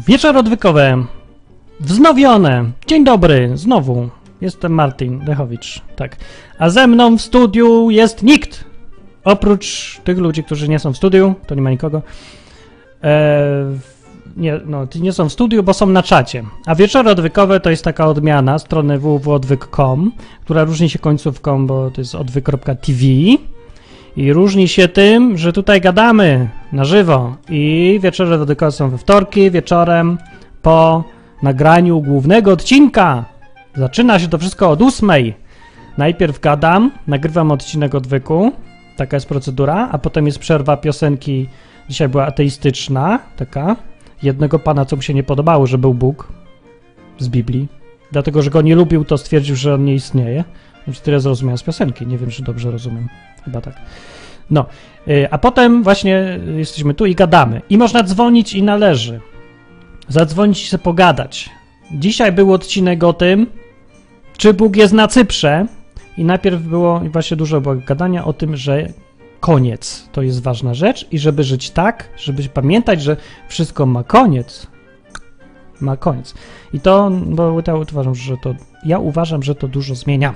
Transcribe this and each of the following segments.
Wieczory odwykowe. Wznowione. Dzień dobry. Znowu. Jestem Martin Dechowicz. Tak. A ze mną w studiu jest nikt. Oprócz tych ludzi, którzy nie są w studiu. To nie ma nikogo. Nie są w studiu, bo są na czacie. A wieczory odwykowe to jest taka odmiana strony www.odwyk.com, która różni się końcówką, bo to jest odwyk.tv i różni się tym, że tutaj gadamy na żywo i wieczory odwykowe są we wtorki wieczorem po nagraniu głównego odcinka. Zaczyna się to wszystko od 8. Najpierw gadam, nagrywam odcinek odwyku, taka jest procedura, a potem jest przerwa piosenki. Dzisiaj była ateistyczna, taka. Jednego pana, co mu się nie podobało, że był Bóg z Biblii. Dlatego, że go nie lubił, to stwierdził, że on nie istnieje. Znaczy, tyle zrozumiałem z piosenki. Nie wiem, czy dobrze rozumiem. Chyba tak. No, a potem właśnie jesteśmy tu i gadamy. I można dzwonić i należy. Zadzwonić i sobie pogadać. Dzisiaj był odcinek o tym, czy Bóg jest na Cyprze. I najpierw było właśnie dużo było gadania o tym, że koniec to jest ważna rzecz i żeby żyć tak, żeby pamiętać, że wszystko ma koniec. Ma koniec. I to, bo ja uważam, że to dużo zmienia.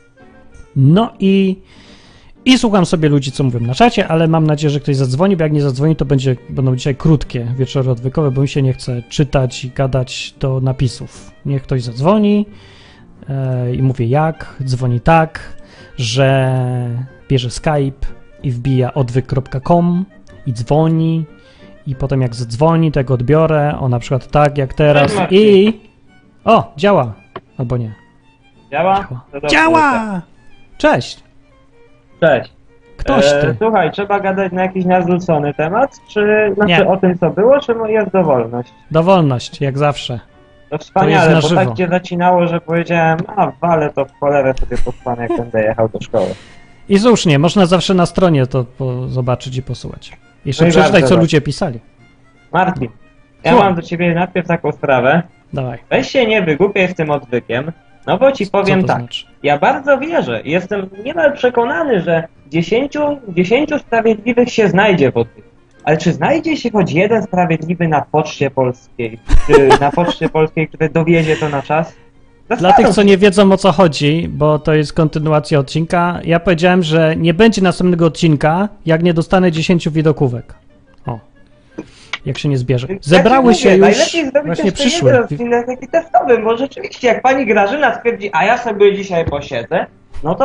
No i słucham sobie ludzi, co mówią na czacie, ale mam nadzieję, że ktoś zadzwoni, bo jak nie zadzwoni, to będą dzisiaj krótkie wieczory odwykowe, bo mi się nie chce czytać i gadać do napisów. Niech ktoś zadzwoni i mówię jak, dzwoni tak, że bierze Skype i wbija odwyk.com i dzwoni i potem jak zadzwoni, to go odbiorę, na przykład tak jak teraz i... O, działa! Albo nie. Działa? Działa! Cześć! Cześć. Ktoś ty. Słuchaj, trzeba gadać na jakiś narzucony temat, czy Nie. o tym, co było, czy jest dowolność? Dowolność, jak zawsze. To wspaniale, To jest na bo żywo. tak cię zacinało, że powiedziałem, walę to w cholerę sobie posłanę, jak będę jechał do szkoły. I słusznie, można zawsze na stronie to zobaczyć i posłuchać. Jeszcze No i przeczytaj, bardzo co dobrze. ludzie pisali. Martin, ja Słucham. mam do ciebie najpierw taką sprawę. Dawaj. Weź się nie wygłupiaj z tym odwykiem, no bo ci powiem Co to tak. znaczy? Ja bardzo wierzę i jestem niemal przekonany, że 10 sprawiedliwych się znajdzie w odwyku. Ale czy znajdzie się choć jeden sprawiedliwy na Poczcie Polskiej, który dowiezie to na czas? Dla tych, co nie wiedzą, o co chodzi, bo to jest kontynuacja odcinka, ja powiedziałem, że nie będzie następnego odcinka, jak nie dostanę 10 widokówek. O. Jak się nie zbierze. Zebrały się już, najlepiej zrobić właśnie jeszcze przyszły. jeden odcinek taki testowy, bo rzeczywiście jak pani Grażyna stwierdzi, a ja sobie dzisiaj posiedzę, no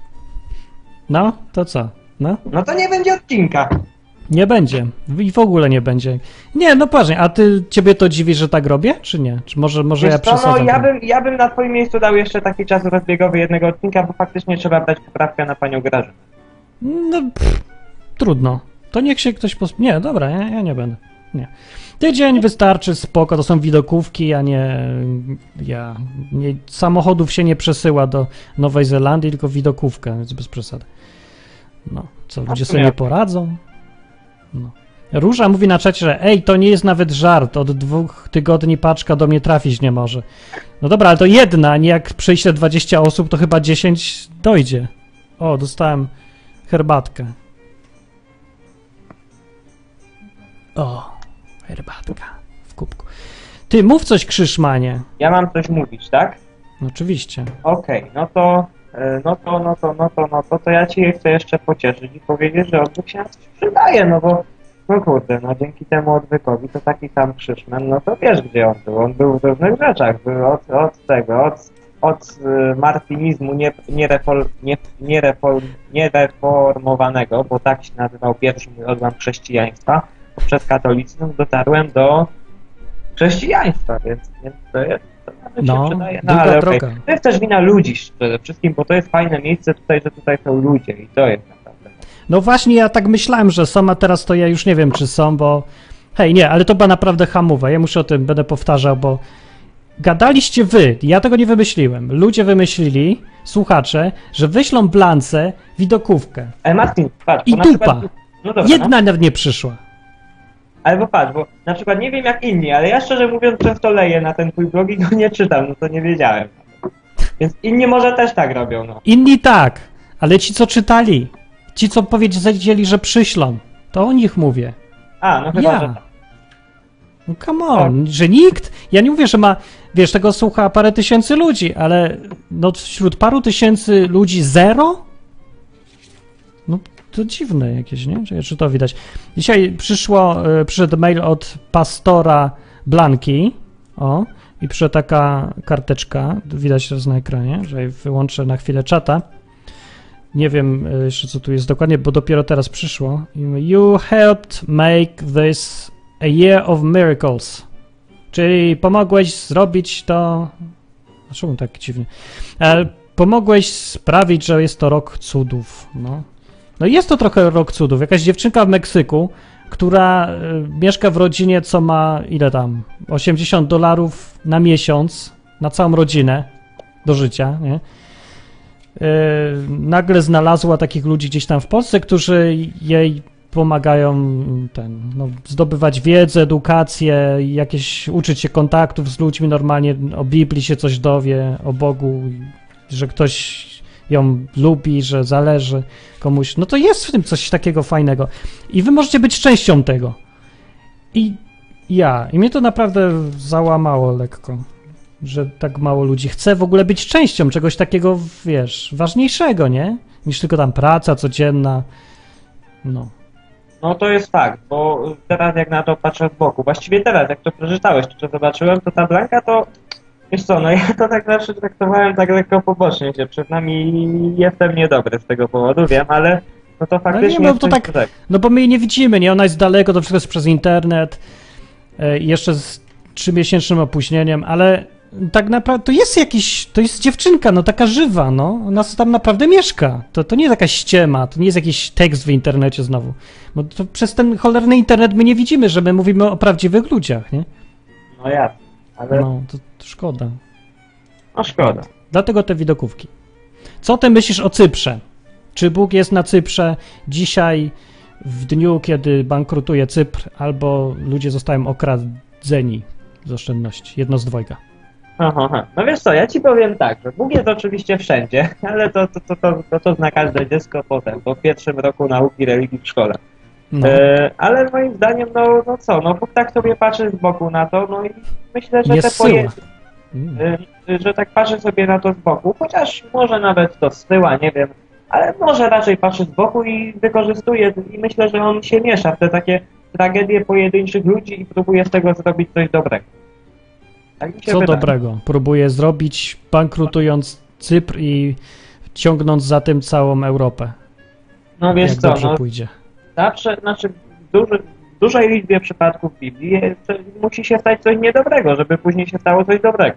No, to co? No? to nie będzie odcinka. Nie będzie. I w ogóle nie będzie. Nie, no poważnie, a ciebie to dziwi, że tak robię, czy nie? Czy może Wiesz ja co, przesadzam? ja bym na twoim miejscu dał jeszcze taki czas rozbiegowy jednego odcinka, bo faktycznie trzeba dać poprawkę na panią Grażynę. No, trudno. To niech się ktoś Nie, dobra, ja nie będę. Nie. Tydzień wystarczy, spoko, to są widokówki, a nie... Samochodów się nie przesyła do Nowej Zelandii, tylko widokówkę, więc bez przesady. No, co, ludzie sobie nie poradzą? No. Róża mówi na czacie, że to nie jest nawet żart, od 2 tygodni paczka do mnie trafić nie może. No dobra, ale to jedna, a nie jak przyjdzie 20 osób, to chyba 10 dojdzie. O, dostałem herbatkę. O, herbatka w kubku. Ty, mów coś, Krzyszmanie. Ja mam coś mówić, tak? No, oczywiście. Okej, no to ja ci chcę jeszcze pocieszyć i powiedzieć, że odwyk się na coś przydaje, no bo no kurde, no dzięki temu odwykowi to taki sam Krzyszman, no to wiesz gdzie on był. On był w różnych rzeczach, był od martinizmu niereformowanego, bo tak się nazywał pierwszy mój odłam chrześcijaństwa, poprzez katolicyzm dotarłem do chrześcijaństwa, więc to jest... No, przydaje. długa ale droga. To jest też wina ludzi przede wszystkim, bo to jest fajne miejsce tutaj, że tutaj są ludzie i to jest naprawdę. No właśnie, ja tak myślałem, że są, a teraz to ja już nie wiem, czy są, bo... Hej, nie, ale to była naprawdę hamowa. Ja muszę o tym, będę powtarzał, bo gadaliście wy, ja tego nie wymyśliłem. Ludzie wymyślili, słuchacze, że wyślą Blance widokówkę. Ale Martin, patrz, I bo na dupa. przykład, no dobra, Jedna nawet nie przyszła. Ale bo patrz, bo na przykład nie wiem jak inni, ale ja szczerze mówiąc często leję na ten twój blog i go nie czytam, no to nie wiedziałem. Więc inni może też tak robią, no. Inni tak, ale ci, co czytali, ci, co powiedzieli, że przyślą, to o nich mówię. A, no chyba, że tak. No come on, że nikt, ja nie mówię, że ma, wiesz, tego słucha parę tysięcy ludzi, ale no wśród paru tysięcy ludzi zero? No to dziwne jakieś, nie? Czy to widać? Dzisiaj przyszedł mail od pastora Blanki, o, i przyszła taka karteczka, widać teraz na ekranie, że wyłączę na chwilę czata. Nie wiem jeszcze, co tu jest dokładnie, bo dopiero teraz przyszło. You helped make this a year of miracles. Czyli pomogłeś zrobić to... Dlaczego tak dziwnie? Pomogłeś sprawić, że jest to rok cudów. No jest to trochę rok cudów. Jakaś dziewczynka w Meksyku, która mieszka w rodzinie, co ma ile tam? $80 na miesiąc, na całą rodzinę do życia, nie? Nagle znalazła takich ludzi gdzieś tam w Polsce, którzy jej pomagają zdobywać wiedzę, edukację, uczyć się kontaktów z ludźmi normalnie, o Biblii się coś dowie, o Bogu, że ktoś ją lubi, że zależy komuś. No to jest w tym coś takiego fajnego. I wy możecie być częścią tego. I mnie to naprawdę załamało lekko, że tak mało ludzi chce w ogóle być częścią czegoś takiego, wiesz, ważniejszego, nie? Niż tylko tam praca codzienna. No to jest fakt, bo teraz jak na to patrzę z boku, właściwie teraz jak to przeczytałeś, to zobaczyłem, to ta Blanka to, wiesz co, no ja to tak zawsze traktowałem tak lekko pobocznie się przed nami i jestem niedobry z tego powodu, wiem, ale no to faktycznie no, to tak, no bo my jej nie widzimy, nie? Ona jest daleko, to wszystko jest przez internet, jeszcze z 3-miesięcznym opóźnieniem, ale tak naprawdę to jest dziewczynka, no taka żywa, no, ona tam naprawdę mieszka, to nie jest jakaś ściema, to nie jest jakiś tekst w internecie znowu, bo to przez ten cholerny internet my nie widzimy, że my mówimy o prawdziwych ludziach, nie? No jasne, ale... No, to szkoda. No szkoda. Dlatego te widokówki. Co ty myślisz o Cyprze? Czy Bóg jest na Cyprze dzisiaj, w dniu, kiedy bankrutuje Cypr, albo ludzie zostają okradzeni z oszczędności? Jedno z dwojga. Aha. No wiesz co, ja ci powiem tak, że Bóg jest oczywiście wszędzie, ale to zna każde dziecko potem, po pierwszym roku nauki religii w szkole. No. Ale moim zdaniem, no Bóg tak sobie patrzy z boku na to, no i myślę, że że tak patrzy sobie na to z boku, chociaż może nawet to zsyła, nie wiem, ale może raczej patrzy z boku i wykorzystuje i myślę, że on się miesza w te takie tragedie pojedynczych ludzi i próbuje z tego zrobić coś dobrego. Tak mi się wydaje. Dobrego próbuje zrobić, bankrutując Cypr i ciągnąc za tym całą Europę? No wiesz co, pójdzie. Zawsze, w dużej liczbie przypadków w Biblii musi się stać coś niedobrego, żeby później się stało coś dobrego.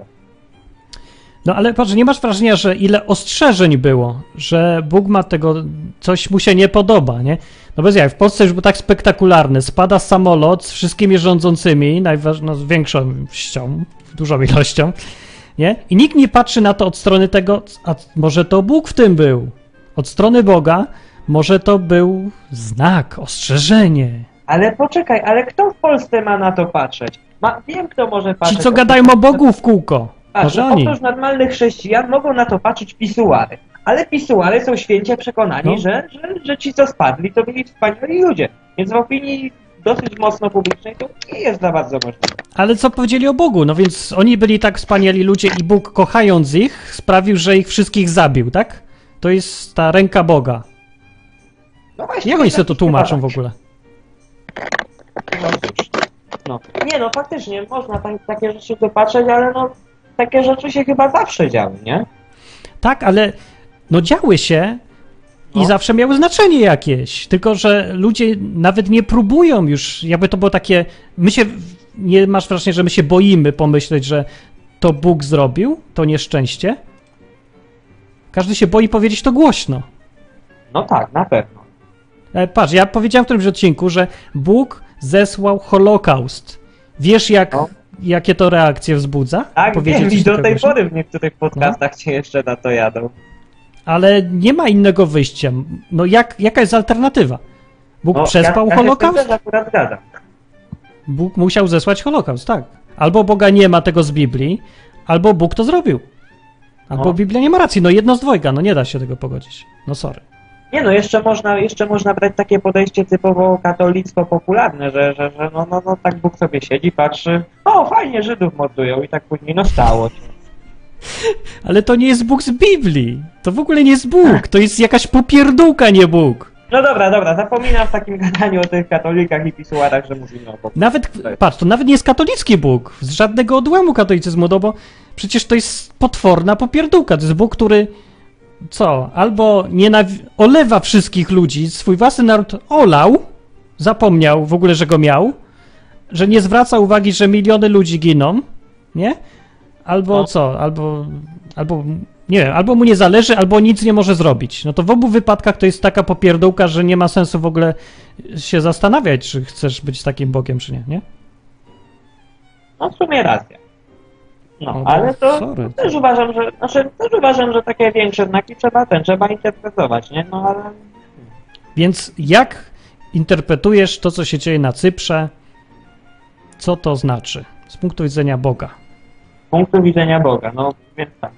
No ale patrz, nie masz wrażenia, że ile ostrzeżeń było, że Bóg ma tego, coś mu się nie podoba, nie? No bez jaj, w Polsce już było tak spektakularne, spada samolot z wszystkimi rządzącymi, z większością, dużą ilością, nie? I nikt nie patrzy na to od strony tego, a może to Bóg w tym był? Od strony Boga może to był znak, ostrzeżenie. Ale poczekaj, ale kto w Polsce ma na to patrzeć? Wiem, kto może patrzeć. Ci, co gadają o Bogu w kółko. Może oni. Otóż normalnych chrześcijan mogą na to patrzeć pisuary. Ale pisuary są święcie przekonani, że ci, co spadli, to byli wspaniali ludzie. Więc w opinii dosyć mocno publicznej to nie jest za bardzo możliwe. Ale co powiedzieli o Bogu? No więc oni byli tak wspaniali ludzie i Bóg, kochając ich, sprawił, że ich wszystkich zabił, tak? To jest ta ręka Boga. No właśnie, jak oni sobie to tłumaczą w ogóle? No faktycznie, można takie rzeczy dopatrzeć, ale takie rzeczy się chyba zawsze działy, nie? Tak, ale działy się i zawsze miały znaczenie jakieś, tylko że ludzie nawet nie próbują już, jakby to było takie, nie masz wrażenia, że my się boimy pomyśleć, że to Bóg zrobił, to nieszczęście? Każdy się boi powiedzieć to głośno. No tak, na pewno. Patrz, ja powiedziałem w którymś odcinku, że Bóg zesłał Holokaust. Wiesz, jakie to reakcje wzbudza? Tak, wiem, i do tej pory w niektórych podcastach cię jeszcze na to jadą. Ale nie ma innego wyjścia. Jaka jest alternatywa? Bóg przespał Holokaust? Ja się akurat zgadzam. Bóg musiał zesłać Holokaust, tak. Albo Boga nie ma tego z Biblii, albo Bóg to zrobił. Albo Biblia nie ma racji. Jedno z dwojga, nie da się tego pogodzić. Sorry. Nie no, jeszcze można brać takie podejście typowo katolictwo popularne, że no tak Bóg sobie siedzi, patrzy, o fajnie, Żydów mordują i tak później no stało się. Ale to nie jest Bóg z Biblii. To w ogóle nie jest Bóg. To jest jakaś popierdółka, nie Bóg. No dobra, zapominam w takim gadaniu o tych katolikach i pisuarach, że mówimy o Bogu. Nawet, patrz, to nawet nie jest katolicki Bóg. Z żadnego odłamu katolicyzmu, no bo przecież to jest potworna popierdółka. To jest Bóg, który co? Albo olewa wszystkich ludzi, swój własny naród olał, zapomniał w ogóle, że go miał, że nie zwraca uwagi, że miliony ludzi giną, nie? Albo co? Albo nie wiem, albo mu nie zależy, albo nic nie może zrobić. No to w obu wypadkach to jest taka popierdółka, że nie ma sensu w ogóle się zastanawiać, czy chcesz być takim Bogiem, czy nie, nie? No w sumie racja. No, ale to też uważam, że takie większe znaki trzeba interpretować, nie? No ale... Więc jak interpretujesz to, co się dzieje na Cyprze? Co to znaczy z punktu widzenia Boga? Z punktu widzenia Boga, no więc tak.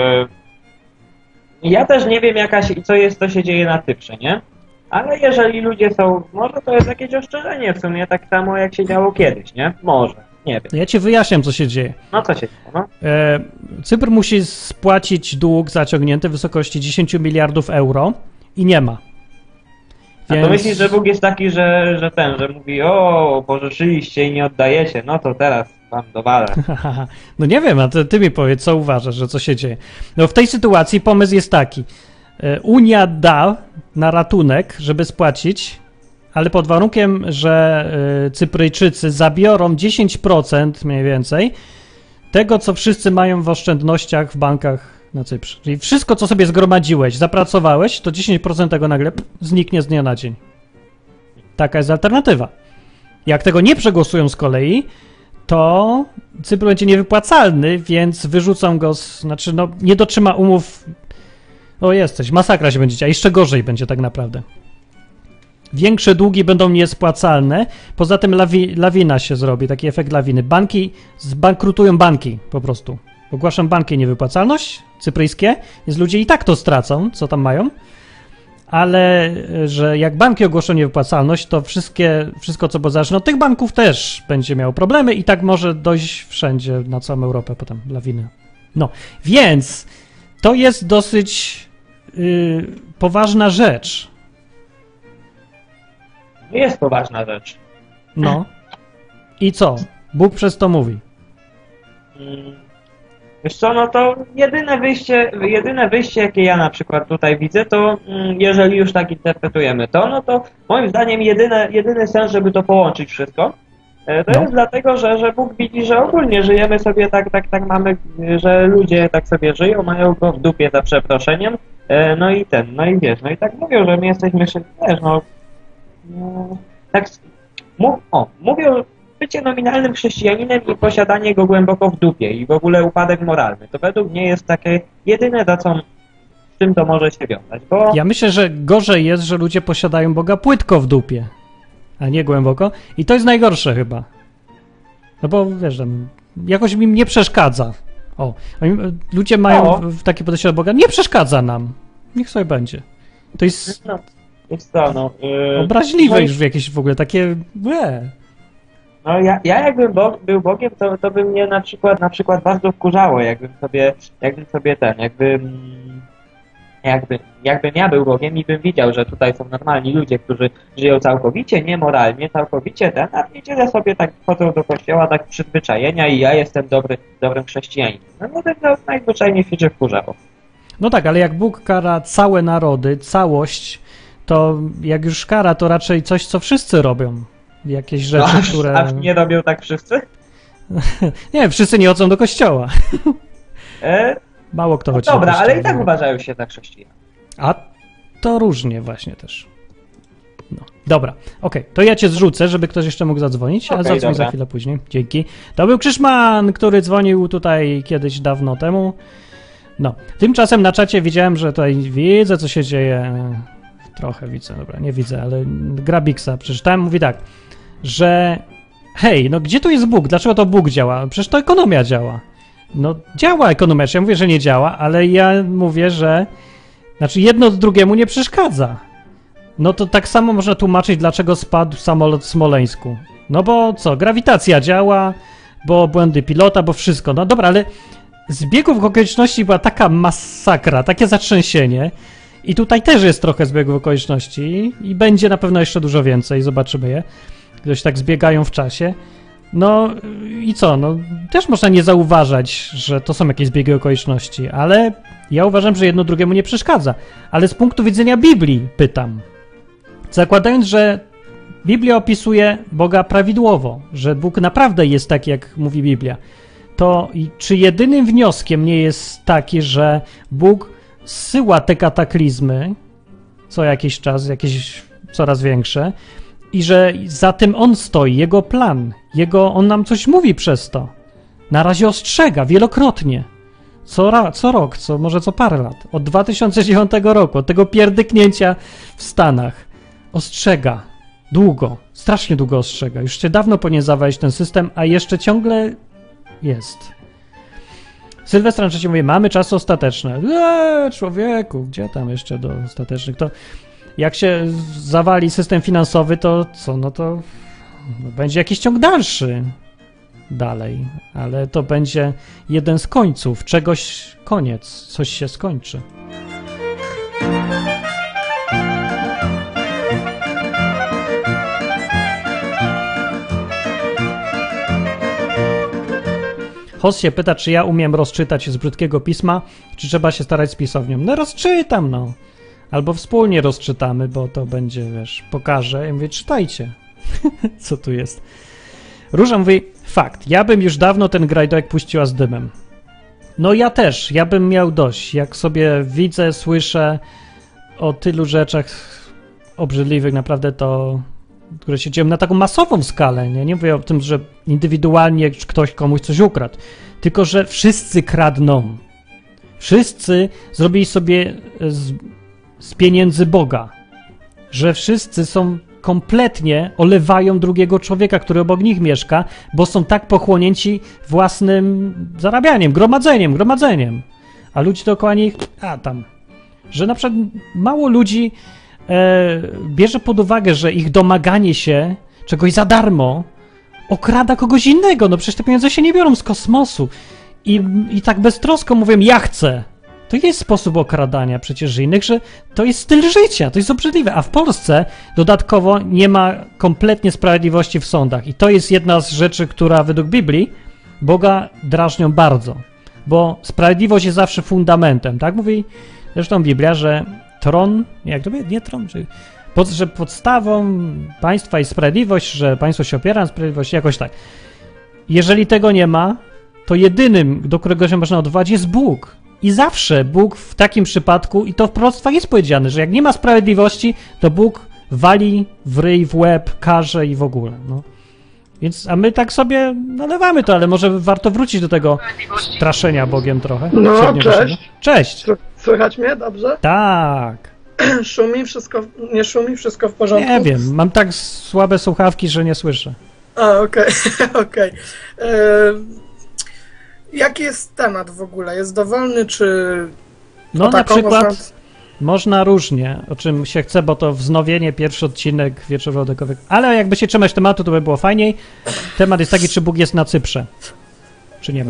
Ja też nie wiem co się dzieje na Cyprze, nie? Ale jeżeli ludzie są, może to jest jakieś oszczędzenie w sumie, tak samo jak się działo kiedyś, nie? Może, nie wiem. Ja ci wyjaśniam, co się dzieje. No co się dzieje, no? Cypr musi spłacić dług zaciągnięty w wysokości 10 miliardów euro i nie ma. Więc... A to myślisz, że Bóg jest taki, że mówi, o, pożyczyliście i nie oddajecie, no to teraz wam dowalę. No nie wiem, a ty mi powiedz, co uważasz, że co się dzieje. No w tej sytuacji pomysł jest taki. Unia da na ratunek, żeby spłacić, ale pod warunkiem, że Cypryjczycy zabiorą 10% mniej więcej tego, co wszyscy mają w oszczędnościach w bankach na Cyprze. Czyli wszystko, co sobie zgromadziłeś, zapracowałeś, to 10% tego nagle zniknie z dnia na dzień. Taka jest alternatywa. Jak tego nie przegłosują z kolei, to Cypr będzie niewypłacalny, więc wyrzucą go, znaczy no nie dotrzyma umów. O jesteś, masakra się będzie, a jeszcze gorzej będzie tak naprawdę. Większe długi będą niespłacalne, poza tym lawina się zrobi, taki efekt lawiny. Banki, zbankrutują banki po prostu. Ogłaszam banki niewypłacalność cypryjskie, więc ludzie i tak to stracą, co tam mają, ale że jak banki ogłoszą niewypłacalność, to wszystko co było zależne od tych banków też będzie miało problemy i tak może dojść wszędzie, na całą Europę potem lawiny. No, więc to jest dosyć poważna rzecz. Jest poważna rzecz. No. I co? Bóg przez to mówi. Wiesz co, no to jedyne wyjście, jakie ja na przykład tutaj widzę, to jeżeli już tak interpretujemy to, no to moim zdaniem jedyny sens, żeby to połączyć wszystko, to jest dlatego, że Bóg widzi, że ogólnie żyjemy sobie tak mamy, że ludzie tak sobie żyją, mają go w dupie za przeproszeniem, no i wiesz, no i tak mówią, że my jesteśmy, wiesz, tak mówią, bycie nominalnym chrześcijaninem i posiadanie go głęboko w dupie i w ogóle upadek moralny. To według mnie jest takie jedyne, z czym to może się wiązać, bo... Ja myślę, że gorzej jest, że ludzie posiadają Boga płytko w dupie, a nie głęboko. I to jest najgorsze chyba. No bo wiesz, jakoś mi nie przeszkadza. Ludzie mają takie podejście do Boga, nie przeszkadza nam. Niech sobie będzie. To jest... obraźliwe już jakieś w ogóle, takie... No ja jakbym był Bogiem, to by mnie na przykład bardzo wkurzało, jakbym ja był Bogiem i bym widział, że tutaj są normalni ludzie, którzy żyją całkowicie niemoralnie, całkowicie a w niedzielę sobie tak chodzą do kościoła, tak przyzwyczajenia i ja jestem dobrym chrześcijaninem. No to najzwyczajniej w świecie wkurzało. No tak, ale jak Bóg kara całe narody, całość, to jak już kara, to raczej coś, co wszyscy robią. Jakieś rzeczy, które... A nie robią tak wszyscy? Nie, wszyscy nie chodzą do kościoła. Mało kto chodzi do kościoła. Dobra, ale i tak uważają się za chrześcijan. A to różnie właśnie też. No. Dobra, okej, to ja cię zrzucę, żeby ktoś jeszcze mógł zadzwonić, a zadzwoń za chwilę później. Dzięki. To był Krzyszman, który dzwonił tutaj kiedyś dawno temu. No, tymczasem na czacie widziałem, że tutaj widzę, co się dzieje. Trochę widzę, dobra, nie widzę, ale Grabiksa przeczytałem, mówi tak, że hej, no gdzie tu jest Bóg? Dlaczego to Bóg działa? Przecież to ekonomia działa. No działa ekonomia, ja mówię, że nie działa, ale ja mówię, że Znaczy jedno drugiemu nie przeszkadza. No to tak samo można tłumaczyć, dlaczego spadł samolot w Smoleńsku. No bo co, grawitacja działa, bo błędy pilota, bo wszystko. No dobra, ale zbiegów okoliczności była taka masakra, takie zatrzęsienie. I tutaj też jest trochę zbiegów okoliczności i będzie na pewno jeszcze dużo więcej, zobaczymy je. Ktoś tak zbiegają w czasie. No i co, no też można nie zauważać, że to są jakieś zbiegi okoliczności, ale ja uważam, że jedno drugiemu nie przeszkadza. Ale z punktu widzenia Biblii pytam, zakładając, że Biblia opisuje Boga prawidłowo, że Bóg naprawdę jest taki, jak mówi Biblia, to czy jedynym wnioskiem nie jest taki, że Bóg zsyła te kataklizmy co jakiś czas, jakieś coraz większe, i że za tym On stoi, Jego plan, On nam coś mówi przez to. Na razie ostrzega wielokrotnie. Co rok, może co parę lat. Od 2009 roku, od tego pierdyknięcia w Stanach. Ostrzega. Długo. Strasznie długo ostrzega. Już się dawno powinien zawalić ten system, a jeszcze ciągle jest. Sylwestra trzeci mówi, mamy czasy ostateczne. Człowieku, gdzie tam jeszcze do ostatecznych? To jak się zawali system finansowy, to co? No to będzie jakiś ciąg dalszy dalej, ale to będzie jeden z końców, czegoś koniec, coś się skończy. Host się pyta, czy ja umiem rozczytać z brzydkiego pisma, czy trzeba się starać z pisownią. No rozczytam, no. Albo wspólnie rozczytamy, bo to będzie, wiesz, pokażę. Ja mówię, czytajcie. Co tu jest? Róża mówi, fakt, ja bym już dawno ten grajdołek puściła z dymem. No ja też, ja bym miał dość. Jak sobie widzę, słyszę o tylu rzeczach obrzydliwych naprawdę, to które się dzieją na taką masową skalę. Nie mówię o tym, że indywidualnie ktoś komuś coś ukradł, tylko że wszyscy kradną. Wszyscy zrobili sobie z pieniędzy Boga. Że wszyscy są kompletnie olewają drugiego człowieka, który obok nich mieszka, bo są tak pochłonięci własnym zarabianiem, gromadzeniem. A ludzie dookoła nich, że na przykład mało ludzi bierze pod uwagę, że ich domaganie się czegoś za darmo okrada kogoś innego. No przecież te pieniądze się nie biorą z kosmosu. I tak beztrosko mówią, ja chcę. To jest sposób okradania przecież innych, że to jest styl życia, to jest obrzydliwe. A w Polsce dodatkowo nie ma kompletnie sprawiedliwości w sądach. I to jest jedna z rzeczy, która według Biblii Boga drażnią bardzo. Bo sprawiedliwość jest zawsze fundamentem, tak? Mówi zresztą Biblia, że tron, jak to będzie? Nie tron, że podstawą państwa jest sprawiedliwość, że państwo się opiera na sprawiedliwości, jakoś tak. Jeżeli tego nie ma, to jedynym, do którego się można odwołać, jest Bóg. I zawsze Bóg w takim przypadku, i to w proroctwach jest powiedziane, że jak nie ma sprawiedliwości, to Bóg wali w ryj, w łeb, karze i w ogóle. No. Więc, a my tak sobie nalewamy to, ale może warto wrócić do tego straszenia Bogiem trochę. No, cześć. Cześć. Słychać mnie dobrze? Tak. Szumi? Wszystko, nie szumi? Wszystko w porządku? Nie wiem, mam tak słabe słuchawki, że nie słyszę. Okej. Jaki jest temat w ogóle? Jest dowolny, czy... No na przykład można różnie, o czym się chce, bo to wznowienie, pierwszy odcinek Wieczoru Odekowych. Ale jakby się trzymać tematu, to by było fajniej. Temat jest taki, czy Bóg jest na Cyprze. Czy nie ma?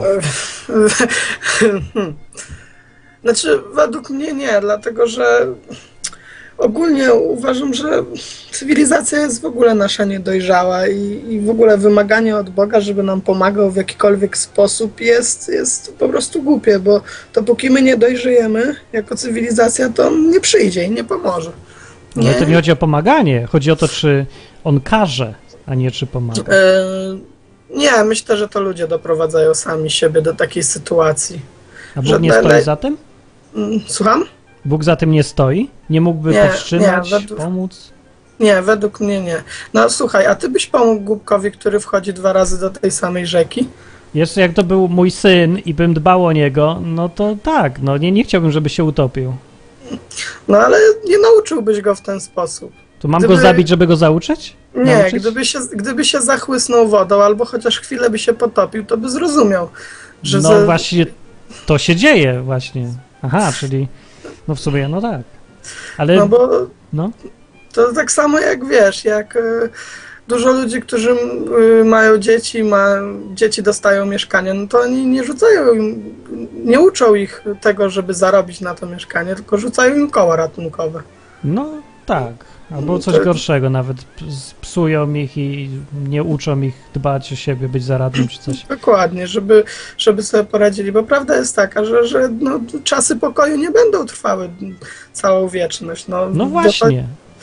Znaczy, według mnie nie, dlatego że ogólnie uważam, że cywilizacja jest w ogóle nasza niedojrzała i w ogóle wymaganie od Boga, żeby nam pomagał w jakikolwiek sposób jest po prostu głupie, bo dopóki my nie dojrzejemy jako cywilizacja, to on nie przyjdzie i nie pomoże. Nie? Ale to nie chodzi o pomaganie, chodzi o to, czy on każe, a nie czy pomaga. Nie, myślę, że to ludzie doprowadzają sami siebie do takiej sytuacji. A Bóg nie stoi za tym? Słucham? Bóg za tym nie stoi? Nie mógłby powstrzymać, pomóc? Nie, według mnie nie. No słuchaj, a ty byś pomógł głupkowi, który wchodzi 2 razy do tej samej rzeki? Jeszcze jak to był mój syn i bym dbał o niego, no to tak, no nie chciałbym, żeby się utopił. No ale nie nauczyłbyś go w ten sposób. To mam go zabić, żeby go zauczyć? Nie, gdyby się zachłysnął wodą albo chociaż chwilę by się potopił, to by zrozumiał, że... No właśnie, to się dzieje właśnie. Aha, czyli No w sumie, no tak. Ale... No bo No. to tak samo jak wiesz, jak dużo ludzi, którzy mają dzieci, dzieci dostają mieszkanie, no to oni nie rzucają im, nie uczą ich tego, żeby zarobić na to mieszkanie, tylko rzucają im koła ratunkowe. No tak. Albo coś gorszego, nawet psują ich i nie uczą ich dbać o siebie, być zaradnym czy coś. Dokładnie, żeby sobie poradzili, bo prawda jest taka, że no, czasy pokoju nie będą trwały całą wieczność. No właśnie.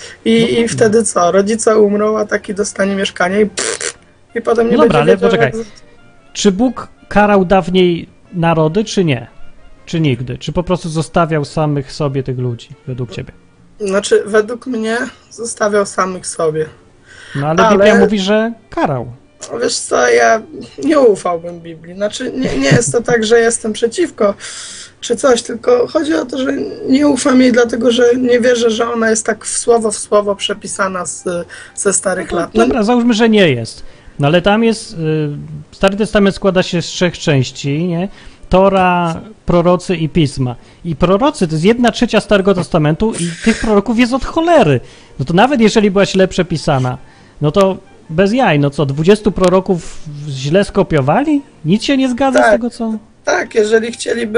I wtedy co? Rodzice umrą, a taki dostanie mieszkanie i potem nie No dobra, będzie ale wiedział, poczekaj. Czy Bóg karał dawniej narody, czy nie? Czy nigdy? Czy po prostu zostawiał samych sobie tych ludzi, według ciebie? Znaczy, według mnie zostawiał samych sobie. No ale Biblia mówi, że karał. Wiesz co, ja nie ufałbym Biblii. Znaczy, nie jest to tak, że jestem przeciwko czy coś, tylko chodzi o to, że nie ufam jej, dlatego że nie wierzę, że ona jest tak w słowo przepisana ze starych lat. No, dobra, załóżmy, że nie jest. No ale tam jest, Stary Testament składa się z 3 części, nie? Tora, prorocy i pisma. I prorocy to jest 1/3 Starego Testamentu i tych proroków jest od cholery. No to nawet jeżeli była źle przepisana, no to bez jaj, no co, 20 proroków źle skopiowali? Nic się nie zgadza z tego, co... Tak, jeżeli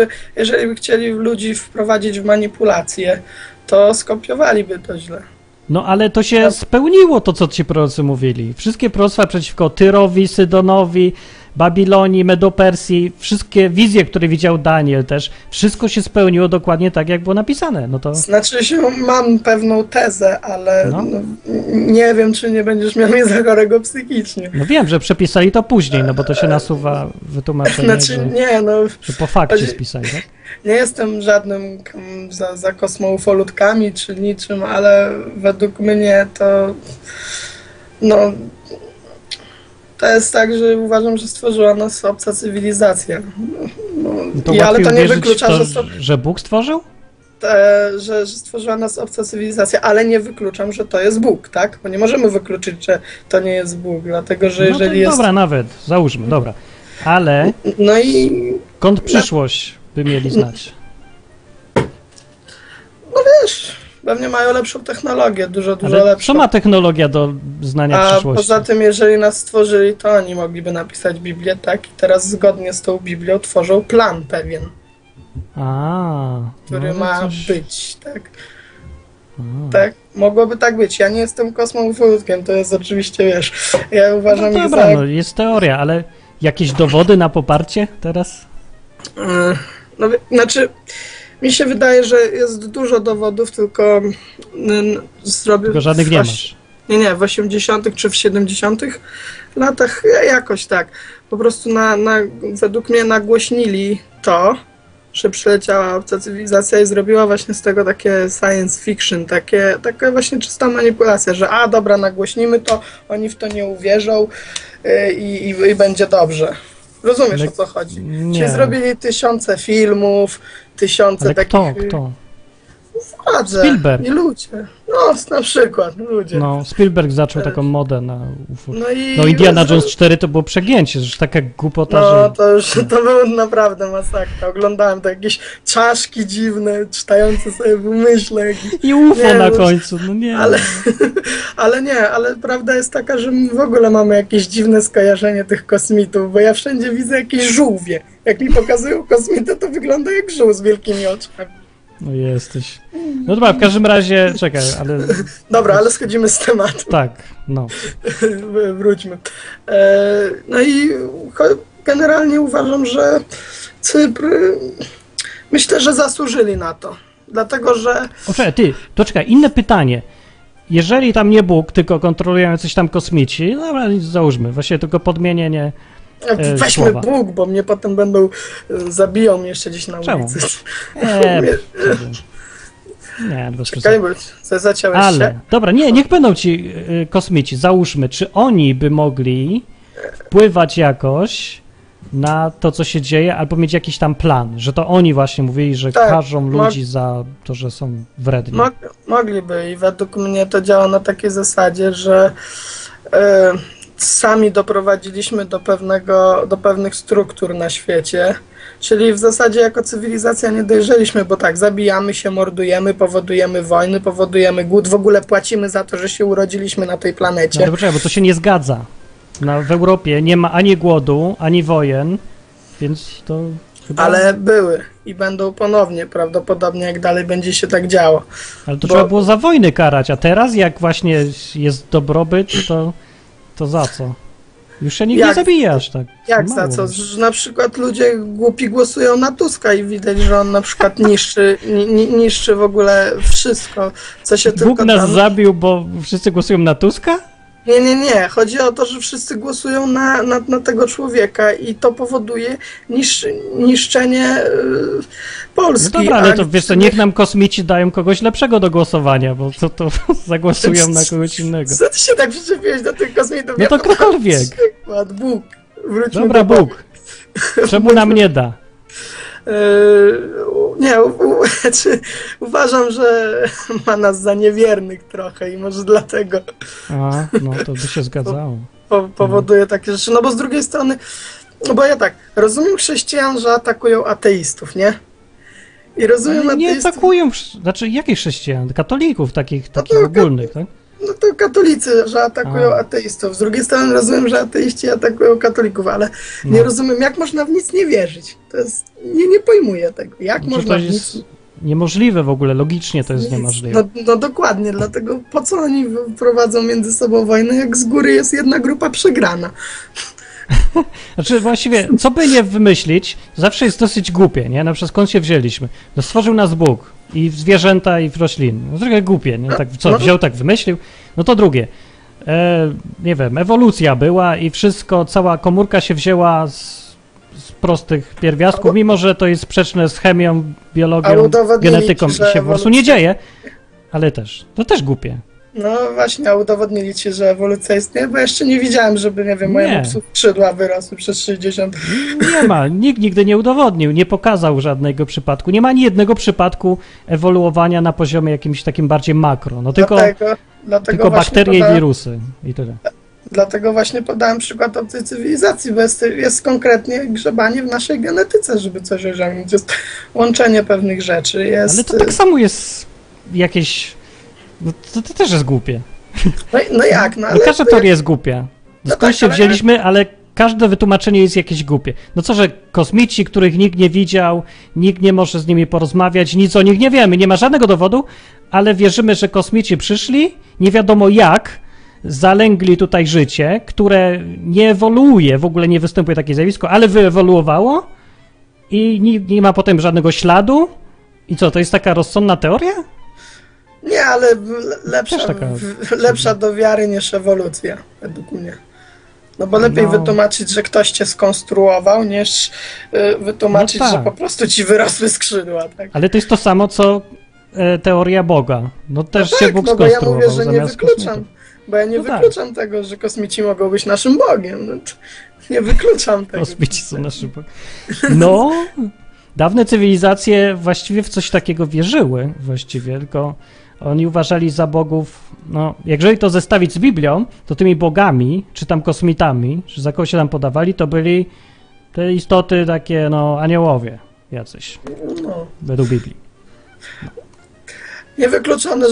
by chcieli ludzi wprowadzić w manipulację, to skopiowaliby to źle. No ale to się spełniło, to co ci prorocy mówili. Wszystkie proroctwa przeciwko Tyrowi, Sydonowi, Babilonii, Medopersji, wszystkie wizje, które widział Daniel też, wszystko się spełniło dokładnie tak, jak było napisane. No to... Znaczy się, mam pewną tezę, ale no, nie wiem, czy nie będziesz miał mnie za chorego psychicznie. No wiem, że przepisali to później, no bo to się nasuwa wytłumaczenie, znaczy, że po fakcie spisali, tak? Nie jestem żadnym za kosmoufolutkami czy niczym, ale według mnie to to jest tak, że uważam, że stworzyła nas obca cywilizacja. Ale to nie wyklucza, że Bóg stworzył? Że stworzyła nas obca cywilizacja, ale nie wykluczam, że to jest Bóg, tak? Bo nie możemy wykluczyć, że to nie jest Bóg, dlatego że jeżeli jest... Dobra, nawet, załóżmy, dobra. Ale no i skąd przyszłość by mieli znać? No wiesz, pewnie mają lepszą technologię, dużo lepszą. Co ma technologia do znania przyszłości? Poza tym, jeżeli nas stworzyli, to oni mogliby napisać Biblię, tak? I teraz zgodnie z tą Biblią tworzą plan pewien. Który ma być, tak? Tak, mogłoby tak być. Ja nie jestem kosmoufolutkiem, to jest oczywiście, wiesz, ja uważam... No dobra, jest teoria, ale jakieś dowody na poparcie teraz? No, znaczy, mi się wydaje, że jest dużo dowodów, tylko Tylko żadnych nie masz. Nie, w 80. czy w 70. latach jakoś tak. Po prostu według mnie nagłośnili to, że przyleciała obca cywilizacja i zrobiła właśnie z tego takie science fiction, taka właśnie czysta manipulacja, że dobra, nagłośnimy to, oni w to nie uwierzą i będzie dobrze. Rozumiesz, o co chodzi? Czyli zrobili tysiące filmów, tysiące takich... Kto? Władze Spielberg. I ludzie. No, na przykład, ludzie. No, Spielberg zaczął taką modę na UFO. No Indiana Jones 4 to było przegięcie, że taka głupota, że... to było naprawdę masakra. Oglądałem to jakieś czaszki dziwne, czytające sobie wymyśle. I UFO na końcu, no nie. Ale prawda jest taka, że my w ogóle mamy jakieś dziwne skojarzenie tych kosmitów, bo ja wszędzie widzę jakieś żółwie. Jak mi pokazują kosmitę, to wygląda jak żółw z wielkimi oczami. No jesteś. No dobra, w każdym razie, czekaj, ale... Dobra, ale schodzimy z tematu. Tak, no. Wróćmy. No i generalnie uważam, że Cypr, myślę, że zasłużyli na to. Dlatego, że... Czekaj, inne pytanie. Jeżeli tam nie Bóg, tylko kontrolują coś tam kosmici, no dobra, załóżmy, właśnie tylko podmienienie Weźmy słowa. Bóg, bo mnie potem zabiją mnie jeszcze gdzieś na ulicy. Nie, bez Czekaj, bo zaciąłeś się. Dobra, niech będą ci kosmici. Załóżmy, czy oni by mogli wpływać jakoś na to, co się dzieje, albo mieć jakiś tam plan, że to oni właśnie mówili, że karzą ludzi za to, że są wredni. Mogliby i według mnie to działa na takiej zasadzie, że sami doprowadziliśmy do pewnych struktur na świecie, Czyli w zasadzie jako cywilizacja nie dojrzeliśmy, bo tak, zabijamy się, mordujemy, powodujemy wojny, powodujemy głód, w ogóle płacimy za to, że się urodziliśmy na tej planecie. No dobrze, bo to się nie zgadza. No, w Europie nie ma ani głodu, ani wojen, więc to chyba... Ale były i będą ponownie, prawdopodobnie, jak dalej będzie się tak działo. Ale to trzeba było za wojny karać, a teraz jak właśnie jest dobrobyt, to za co? Już się nie zabijasz, tak? Jak za co? Że na przykład ludzie głupi głosują na Tuska i widać, że on na przykład niszczy w ogóle wszystko, co się tylko... Bóg nas zabił, bo wszyscy głosują na Tuska? Nie. Chodzi o to, że wszyscy głosują na tego człowieka i to powoduje niszczenie Polski. No dobra, ale to wiesz co, niech nam kosmici dają kogoś lepszego do głosowania, bo to zagłosują na kogoś innego. Co ty się tak przyczepiłeś do tych kosmitów? No to ktokolwiek. Przykład, Bóg. Wróćmy Dobra, do Bóg. Czemu nam nie da? Nie, uważam, że ma nas za niewiernych trochę i może dlatego No to by się zgadzało. powoduje takie rzeczy. No bo z drugiej strony, no bo ja tak, rozumiem chrześcijan, że atakują ateistów, nie? I rozumiem nie ateistów... atakują, znaczy jakich chrześcijan? Katolików takich ogólnych, tak? No to katolicy, że atakują ateistów. Z drugiej strony rozumiem, że ateiści atakują katolików, ale nie rozumiem, jak można w nic nie wierzyć. To jest... Nie pojmuję tego. Jak można to jest niemożliwe w ogóle, logicznie to jest niemożliwe. No dokładnie, dlatego po co oni prowadzą między sobą wojnę, jak z góry jest jedna grupa przegrana. Znaczy właściwie, co by nie wymyślić, zawsze jest dosyć głupie, nie? Na przykład skąd się wzięliśmy? No stworzył nas Bóg i w zwierzęta i w rośliny. No trochę głupie, nie? Tak, co, wziął, tak wymyślił? No to drugie. Nie wiem, ewolucja była i wszystko, cała komórka się wzięła z prostych pierwiastków, mimo że to jest sprzeczne z chemią, biologią, genetyką i się po prostu nie dzieje, ale to też głupie. No właśnie, a udowodnili ci, że ewolucja istnieje, bo jeszcze nie widziałem, żeby, nie wiem, mojemu psu skrzydła wyrosły przez 60. Nie ma, nikt nigdy nie udowodnił, nie pokazał żadnego przypadku. Nie ma ani jednego przypadku ewoluowania na poziomie jakimś takim bardziej makro. No tylko bakterie i wirusy i tyle. Dlatego właśnie podałem przykład obcej cywilizacji, bo jest konkretnie grzebanie w naszej genetyce, żeby coś osiągnąć. Jest łączenie pewnych rzeczy. Jest... Ale to tak samo jest jakieś... No to też jest głupie. No jak? No, ale każda teoria jest głupia. Skąd się wzięliśmy, ale każde wytłumaczenie jest jakieś głupie. No co, że kosmici, których nikt nie widział, nikt nie może z nimi porozmawiać, nic o nich nie wiemy, nie ma żadnego dowodu, ale wierzymy, że kosmici przyszli, nie wiadomo jak, zalęgli tutaj życie, które nie ewoluuje, w ogóle nie występuje takie zjawisko, ale wyewoluowało i nie ma potem żadnego śladu. I co, to jest taka rozsądna teoria? Nie, ale lepsza do wiary niż ewolucja, według mnie. No bo lepiej wytłumaczyć, że ktoś cię skonstruował, niż wytłumaczyć, że po prostu ci wyrosły skrzydła. Tak? Ale to jest to samo, co teoria Boga. No też się Bóg skonstruował. Bo ja mówię, że nie wykluczam. Bo ja nie wykluczam tego, że kosmici mogą być naszym Bogiem. No nie wykluczam tego. Kosmici są naszym Bogiem. No, dawne cywilizacje właściwie w coś takiego wierzyły właściwie, tylko oni uważali za bogów, no, jeżeli to zestawić z Biblią, to tymi bogami, czy tam kosmitami, czy za kogo się tam podawali, to byli te istoty takie, no, aniołowie jacyś, według Biblii. Niewykluczone,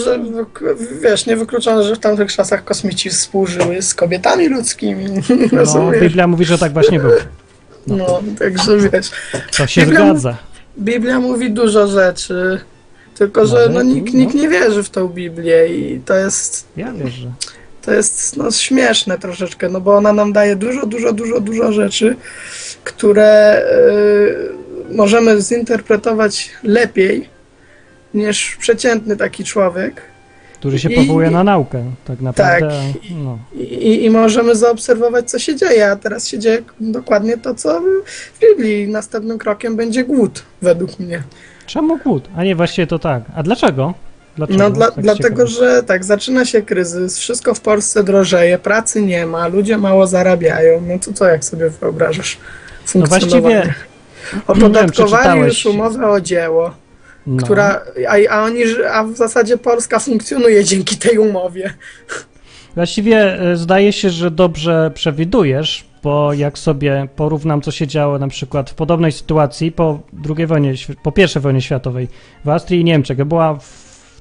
że w tamtych czasach kosmici współżyły z kobietami ludzkimi. No, Biblia mówi, że tak właśnie było. No, także wiesz. To się zgadza. Biblia mówi dużo rzeczy, tylko że nikt nie wierzy w tą Biblię i to jest... Ja wierzę. To jest śmieszne troszeczkę, no bo ona nam daje dużo rzeczy, które możemy zinterpretować lepiej niż przeciętny taki człowiek. Który się powołuje na naukę, tak naprawdę. Tak, i możemy zaobserwować, co się dzieje, a teraz się dzieje dokładnie to, co w Biblii. Następnym krokiem będzie głód, według mnie. Czemu głód? A nie, właściwie to tak. A dlaczego? Dlatego, że tak, zaczyna się kryzys, wszystko w Polsce drożeje, pracy nie ma, ludzie mało zarabiają. No to co, jak sobie wyobrażasz funkcjonowanie? No właściwie... Opodatkowali już umowę o dzieło. Która, a w zasadzie Polska funkcjonuje dzięki tej umowie. Właściwie zdaje się, że dobrze przewidujesz, bo jak sobie porównam, co się działo na przykład w podobnej sytuacji po I wojnie światowej w Austrii i Niemczech, była w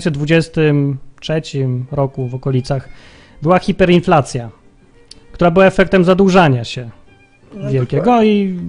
1923 roku w okolicach, była hiperinflacja, która była efektem zadłużania się wielkiego i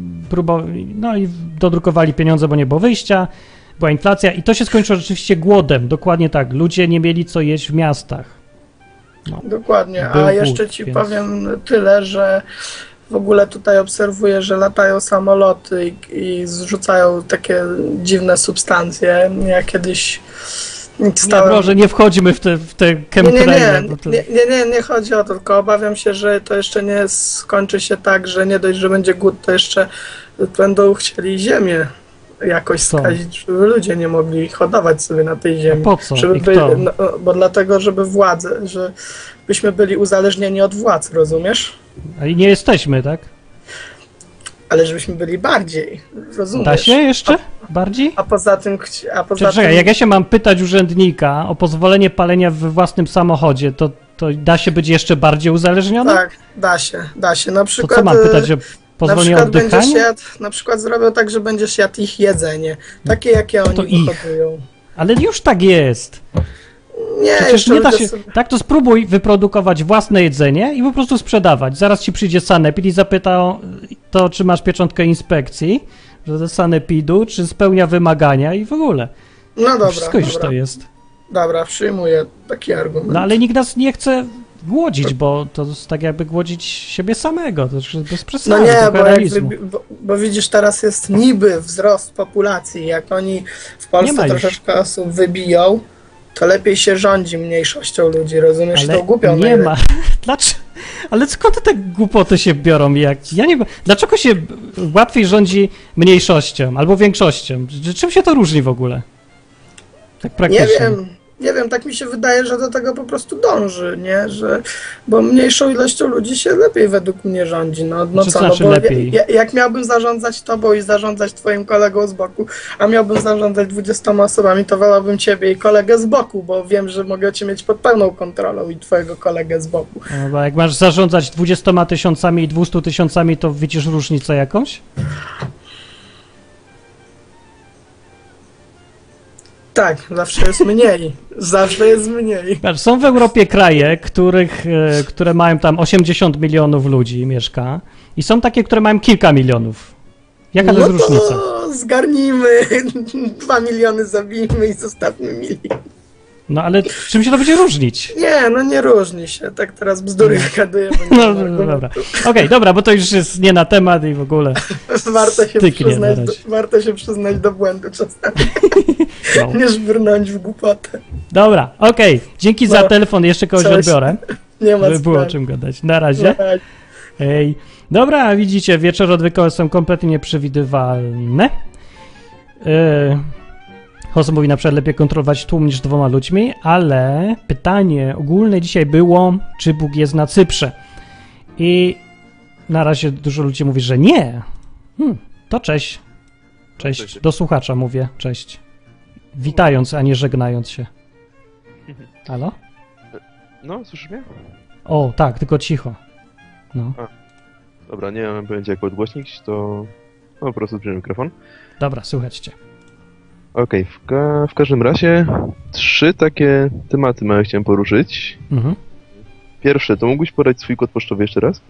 dodrukowali pieniądze, bo nie było wyjścia, była inflacja i to się skończyło rzeczywiście głodem, dokładnie tak, ludzie nie mieli co jeść w miastach. No. Dokładnie, Był a jeszcze głód, ci więc... powiem tyle, że w ogóle tutaj obserwuję, że latają samoloty i zrzucają takie dziwne substancje. Ja kiedyś stałem... Może nie wchodźmy w te chemtraile. Nie chodzi o to, tylko obawiam się, że to jeszcze nie skończy się tak, że nie dość, że będzie głód, to jeszcze będą chcieli ziemię jakoś skazić, żeby ludzie nie mogli hodować sobie na tej ziemi. A po co? Bo dlatego, żeby władze, żebyśmy byli uzależnieni od władz, rozumiesz? I nie jesteśmy, tak? Ale żebyśmy byli bardziej, rozumiesz? Da się jeszcze? Bardziej? A poza tym... Czekaj, jak ja się mam pytać urzędnika o pozwolenie palenia w własnym samochodzie, to da się być jeszcze bardziej uzależniony? Tak, da się. Na przykład... To co mam pytać, że pozwolenie na oddychanie? Na przykład zrobią tak, że będziesz jadł ich jedzenie, takie jakie oni wyhodują. Ale już tak jest. Nie, przecież nie da się. Tak, to spróbuj wyprodukować własne jedzenie i po prostu sprzedawać. Zaraz ci przyjdzie sanepid i zapyta to, czy masz pieczątkę inspekcji, że ze sanepidu, czy spełnia wymagania i w ogóle. No dobra. Wszystko już to jest. Dobra, przyjmuję taki argument. No ale nikt nas nie chce głodzić, bo to jest tak jakby głodzić siebie samego, to już bez przesady. No nie, bo widzisz, teraz jest niby wzrost populacji, jak oni w Polsce troszeczkę osób wybiją, to lepiej się rządzi mniejszością ludzi, rozumiesz? Ale to głupią nie ma. Dlaczego? Ale skąd te głupoty się biorą? Ja nie wiem. Dlaczego się łatwiej rządzi mniejszością albo większością? Czym się to różni w ogóle? Tak praktycznie. Nie wiem, tak mi się wydaje, że do tego po prostu dąży, nie? Bo mniejszą ilością ludzi się lepiej według mnie rządzi. Znaczy lepiej? Jak miałbym zarządzać tobą i zarządzać twoim kolegą z boku, a miałbym zarządzać 20 osobami, to wolałbym ciebie i kolegę z boku, bo wiem, że mogę cię mieć pod pełną kontrolą i twojego kolegę z boku. No, bo jak masz zarządzać 20 000 i 200 000, to widzisz różnicę jakąś? Tak, zawsze jest mniej. Zawsze jest mniej. Są w Europie kraje, które mają tam 80 milionów ludzi mieszka i są takie, które mają kilka milionów. Jaka to jest różnica? Zgarnijmy 2 miliony, zabijmy i zostawmy milion. No ale czym się to będzie różnić? Nie różni się. Tak teraz bzdury gaduję. No dobra. Okej, dobra, bo to już jest nie na temat i w ogóle warto się przyznać do błędu czasami. No. Nie szbrnąć w głupotę. Dobra, dzięki za telefon, jeszcze kogoś odbiorę. Nie ma żeby było o czym gadać. Na razie. Hej. Dobra, widzicie, wieczory odwykowe są kompletnie nieprzewidywalne. Host mówi na przykład lepiej kontrolować tłum niż 2 ludźmi, ale pytanie ogólne dzisiaj było, czy Bóg jest na Cyprze. I na razie dużo ludzi mówi, że nie. To cześć. Cześć. Do słuchacza mówię, cześć. Witając, a nie żegnając się. Halo? No, słyszysz mnie? O, tak, tylko cicho. No. Dobra, nie mam pojęcia jak odgłośnić, to po prostu przyjmę mikrofon. Dobra, słychać cię. Okej, w każdym razie 3 takie tematy chciałem poruszyć. Pierwsze, to mógłbyś podać swój kod pocztowy jeszcze raz?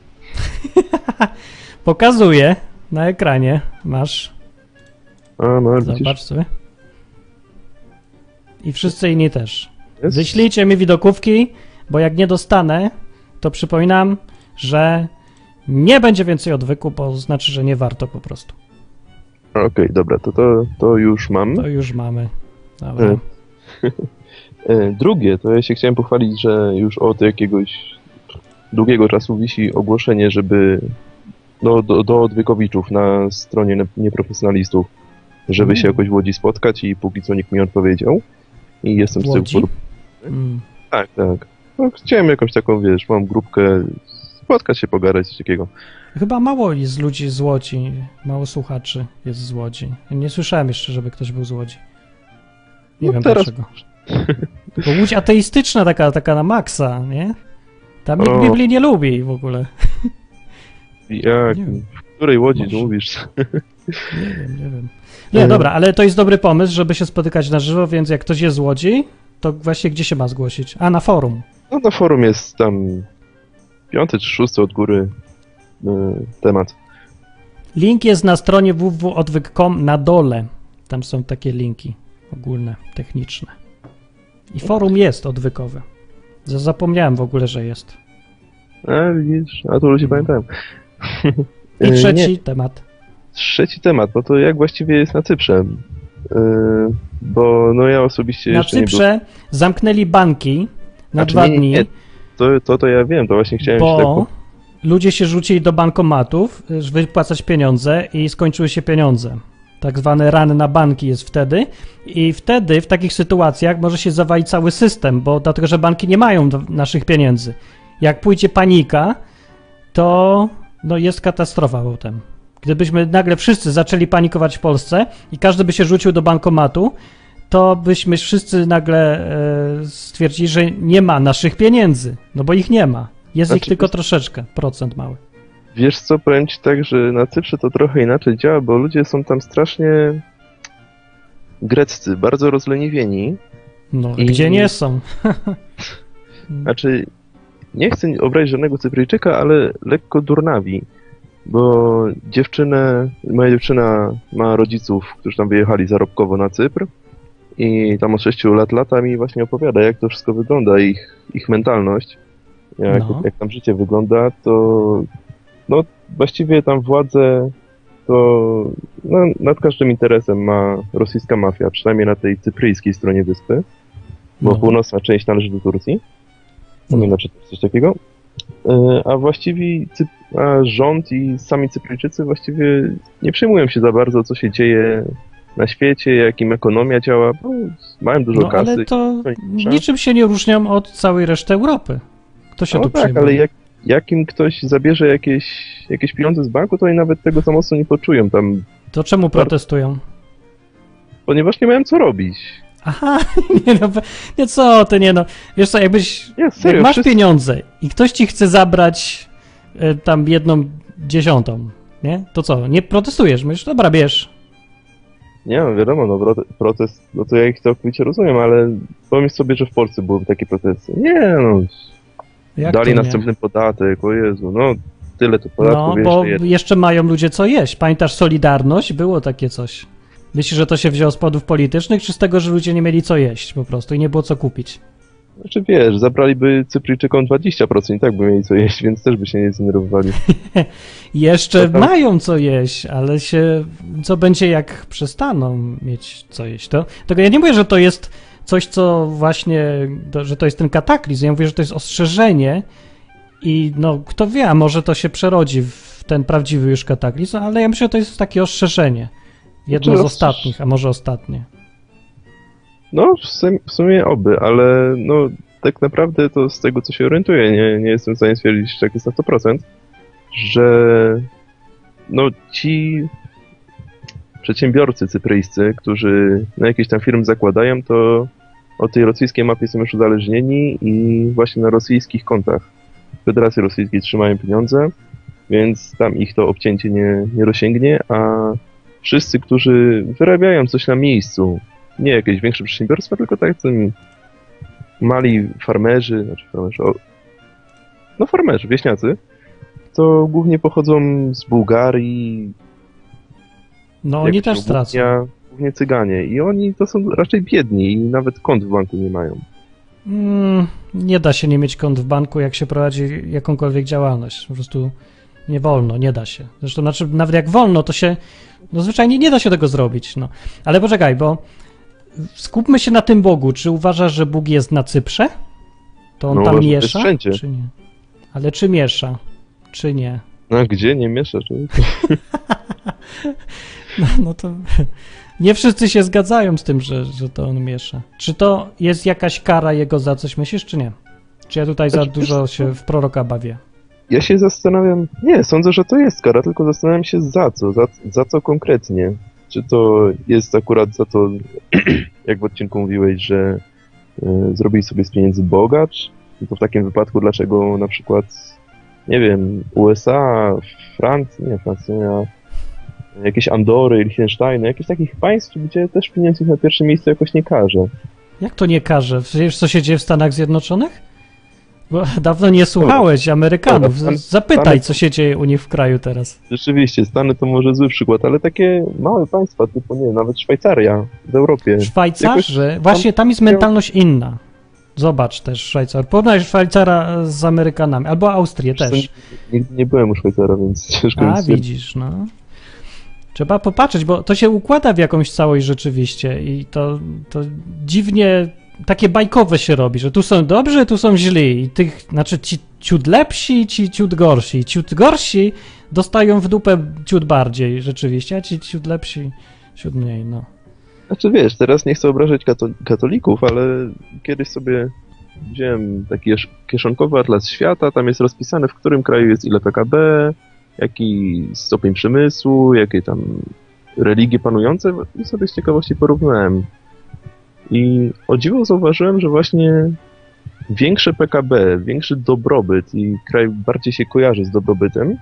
Pokazuję na ekranie. Masz. Zobacz sobie. I wszyscy inni też. Jest? Wyślijcie mi widokówki, bo jak nie dostanę, to przypominam, że nie będzie więcej odwyku, bo znaczy, że nie warto po prostu. Okej, dobra, to już mam. To już mamy. Dobra. Drugie, to ja się chciałem pochwalić, że już od jakiegoś długiego czasu wisi ogłoszenie, żeby do odwykowiczów na stronie nieprofesjonalistów, żeby się jakoś w Łodzi spotkać i póki co nikt mi nie odpowiedział. I jestem z tego Tak. No, chciałem jakąś taką, mam grupkę, spotkać się, pogadać, coś takiego. Chyba mało jest ludzi z Łodzi, mało słuchaczy jest z Łodzi. Ja nie słyszałem jeszcze, żeby ktoś był z Łodzi. Nie wiem teraz... dlaczego. Bo Łódź ateistyczna taka na maksa, nie? Tam nikt Biblii nie lubi w ogóle. Jak? Nie wiem. W której łodzi Może. tu mówisz? Nie wiem. Nie, dobra, ale to jest dobry pomysł, żeby się spotykać na żywo, więc jak ktoś jest z Łodzi, to właśnie gdzie się ma zgłosić? A, na forum. No na forum jest tam 5. czy 6. od góry temat. Link jest na stronie www.odwyk.com na dole. Tam są takie linki ogólne, techniczne. I forum jest odwykowe. Zapomniałem w ogóle, że jest. A widzisz, a tu ludzie pamiętają. I trzeci Nie, temat. trzeci temat, no to jak właściwie jest na Cyprze? Bo no ja osobiście Na jeszcze nie Cyprze zamknęli banki na Znaczy, 2 nie, dni, To ja wiem, to właśnie chciałem się tak... bo ludzie się rzucili do bankomatów, żeby wypłacać pieniądze i skończyły się pieniądze. Tak zwany run na banki jest wtedy i wtedy w takich sytuacjach może się zawalić cały system, bo dlatego, że banki nie mają naszych pieniędzy. Jak pójdzie panika, to no jest katastrofa potem. Gdybyśmy nagle wszyscy zaczęli panikować w Polsce i każdy by się rzucił do bankomatu, to byśmy wszyscy nagle stwierdzili, że nie ma naszych pieniędzy, no bo ich nie ma. Jest ich Znaczy, tylko troszeczkę, procent mały. Wiesz co, powiem ci tak, że na Cyprze to trochę inaczej działa, bo ludzie są tam strasznie greccy, bardzo rozleniwieni. No, I- gdzie nie są? Znaczy, nie chcę obrazić żadnego Cypryjczyka, ale lekko durnawi, bo moja dziewczyna ma rodziców, którzy tam wyjechali zarobkowo na Cypr i tam od 6 lat lata mi właśnie opowiada, jak to wszystko wygląda, ich mentalność, No. jak tam życie wygląda, to no właściwie tam władze to no, nad każdym interesem ma rosyjska mafia, przynajmniej na tej cypryjskiej stronie wyspy, bo No. północna część należy do Turcji. Pamiętam, czy coś takiego. A właściwie rząd i sami Cypryjczycy właściwie nie przejmują się za bardzo, co się dzieje na świecie, jak im ekonomia działa, bo mają dużo No kasy. ale to no i- niczym się nie różnią od całej reszty Europy. Kto się No tu tak, przejmuje? ale jak im ktoś zabierze jakieś pieniądze z banku, to oni nawet tego za mocno nie poczują tam, To czemu protestują? ponieważ nie mają co robić. Aha, nie co ty, nie no. Wiesz co, jakbyś, Nie, serio, jak masz wszyscy- pieniądze i ktoś ci chce zabrać tam 1/10, nie? To co, nie protestujesz? Myślisz, dobra, bierz. Nie, no wiadomo, no protest, no to ja ich całkowicie rozumiem, ale pomyśl sobie, że w Polsce były takie protesty. Nie, no, Jak dali to nie? następny podatek, o Jezu, no tyle to podatku, No, wiesz, bo że jeszcze mają ludzie co jeść. Pamiętasz Solidarność? Było takie coś. Myślisz, że to się wzięło z powodów politycznych, czy z tego, że ludzie nie mieli co jeść po prostu i nie było co kupić? Znaczy wiesz, zabraliby Cypryjczykom 20% i tak by mieli co jeść, więc też by się nie zdenerwowali. Jeszcze To tam- mają co jeść, ale co będzie, jak przestaną mieć co jeść? Tego ja nie mówię, że to jest coś, co właśnie, że to jest ten kataklizm. Ja mówię, że to jest ostrzeżenie i no, kto wie, a może to się przerodzi w ten prawdziwy już kataklizm, ale ja myślę, że to jest takie ostrzeżenie. Jedno z Znaczy, ostatnich, a może ostatnie. No, w sumie oby, ale no tak naprawdę to z tego, co się orientuję, nie jestem w stanie stwierdzić, że tak jest na 100%, że no ci przedsiębiorcy cypryjscy, którzy na jakieś tam firmy zakładają, to od tej rosyjskiej mafii są już uzależnieni i właśnie na rosyjskich kontach Federacji Rosyjskiej trzymają pieniądze, więc tam ich to obcięcie nie dosięgnie, a wszyscy, którzy wyrabiają coś na miejscu, nie jakieś większe przedsiębiorstwa, tylko tak mali farmerzy, farmerzy, wieśniacy, to głównie pochodzą z Bułgarii, No oni jakaś też stracą. Rumunia, głównie Cyganie i oni to są raczej biedni i nawet kont w banku nie mają. Nie da się nie mieć kont w banku, jak się prowadzi jakąkolwiek działalność. Po prostu nie wolno, nie da się. Zresztą nawet jak wolno, to się, no zwyczajnie nie da się tego zrobić. No. Ale poczekaj, bo skupmy się na tym Bogu. Czy uważasz, że Bóg jest na Cyprze? To on No, tam uważam, że jest miesza? wszędzie. Czy nie? Ale czy miesza? Czy nie? No a gdzie nie mieszasz? No to nie wszyscy się zgadzają z tym, że to on miesza. Czy to jest jakaś kara jego za coś, myślisz, czy nie? Czy ja tutaj za Znaczy, dużo wiesz co? się w proroka bawię? Ja się zastanawiam, nie, sądzę, że to jest kara, tylko zastanawiam się za co, za co konkretnie. Czy to jest akurat za to, jak w odcinku mówiłeś, że zrobili sobie z pieniędzy Boga, czy to w takim wypadku dlaczego na przykład nie wiem, USA, Francja, jakieś Andory, Liechtensteiny, jakieś takich państw, gdzie też pieniędzów na pierwsze miejsce jakoś nie każe. Jak to nie każe? Wiesz, co się dzieje w Stanach Zjednoczonych? Bo dawno nie słuchałeś Amerykanów. Zapytaj, co się dzieje u nich w kraju teraz. Rzeczywiście, Stany to może zły przykład, ale takie małe państwa, typu, nie, nawet Szwajcaria w Europie. Szwajcarzy, właśnie tam jest mentalność inna. Zobacz też Szwajcar. Porównaj Szwajcara z Amerykanami, albo Austrię też. Nigdy nie byłem u Szwajcara, więc ciężko mi stwierdzić. Widzisz, no. Trzeba popatrzeć, bo to się układa w jakąś całość rzeczywiście i to dziwnie takie bajkowe się robi, że tu są dobrzy, tu są źli i znaczy ci ciut lepsi, ci ciut gorsi. Ciut gorsi dostają w dupę ciut bardziej rzeczywiście, a ci ciut lepsi ciut mniej, no. Znaczy wiesz, teraz nie chcę obrażać katolików, ale kiedyś sobie wziąłem taki kieszonkowy atlas świata, tam jest rozpisane, w którym kraju jest ile PKB, jaki stopień przemysłu, jakie tam religie panujące i sobie z ciekawości porównałem. I o dziwo zauważyłem, że właśnie większe PKB, większy dobrobyt i kraj bardziej się kojarzy z dobrobytem,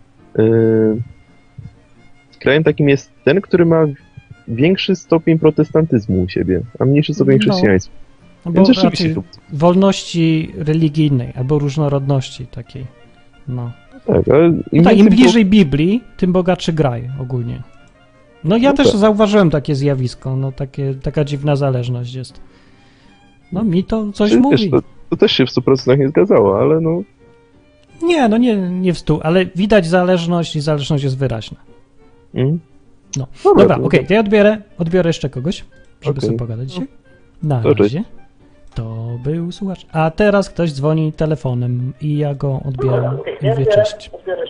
krajem takim jest ten, który ma większy stopień protestantyzmu u siebie, a mniejszy stopień chrześcijaństwa. No, więc rzeczywiście wolności religijnej albo różnorodności takiej. No. Tak, ale im bliżej Biblii, tym bogatszy kraj ogólnie. No ja też zauważyłem takie zjawisko, no taka dziwna zależność jest. No mi to coś mówi. Wiesz, to też się w 100% nie zgadzało, ale no... Nie w 100%, ale widać zależność i zależność jest wyraźna. No. Dobra, okej, to ja odbiorę jeszcze kogoś, żeby sobie pogadać dzisiaj. Na razie. To był słuchacz. A teraz ktoś dzwoni telefonem i ja go odbieram i mówię cześć.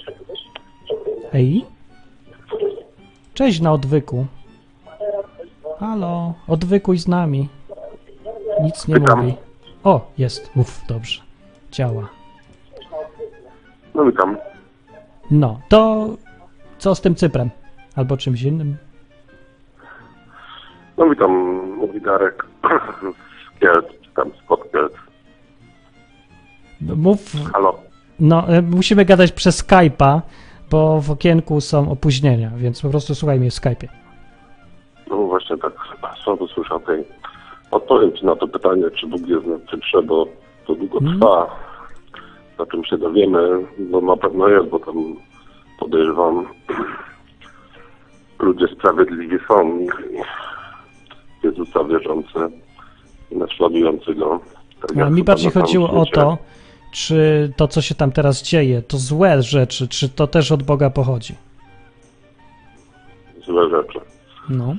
Hej. Cześć na odwyku. Halo, odwykuj z nami. Nic nie mówi. O, jest. Dobrze. Działa. No witam. No, to co z tym Cyprem? Albo czymś innym? No witam, mówi Darek z Kielc, czy tam spod Kielc. Mów. Halo. No, musimy gadać przez Skype'a, bo w okienku są opóźnienia, więc po prostu słuchaj mnie w Skype'ie. No właśnie tak, słabo słyszę tej. Odpowiem Ci na to pytanie, czy Bóg jest na Cyprze, bo to długo trwa. Na czym się dowiemy, bo na pewno jest, bo tam podejrzewam, ludzie sprawiedliwi są i Jezusa wierzący i naśladujący Go. Tak A mi bardziej chodziło o to, czy to, co się tam teraz dzieje, to złe rzeczy, czy to też od Boga pochodzi? Złe rzeczy. No.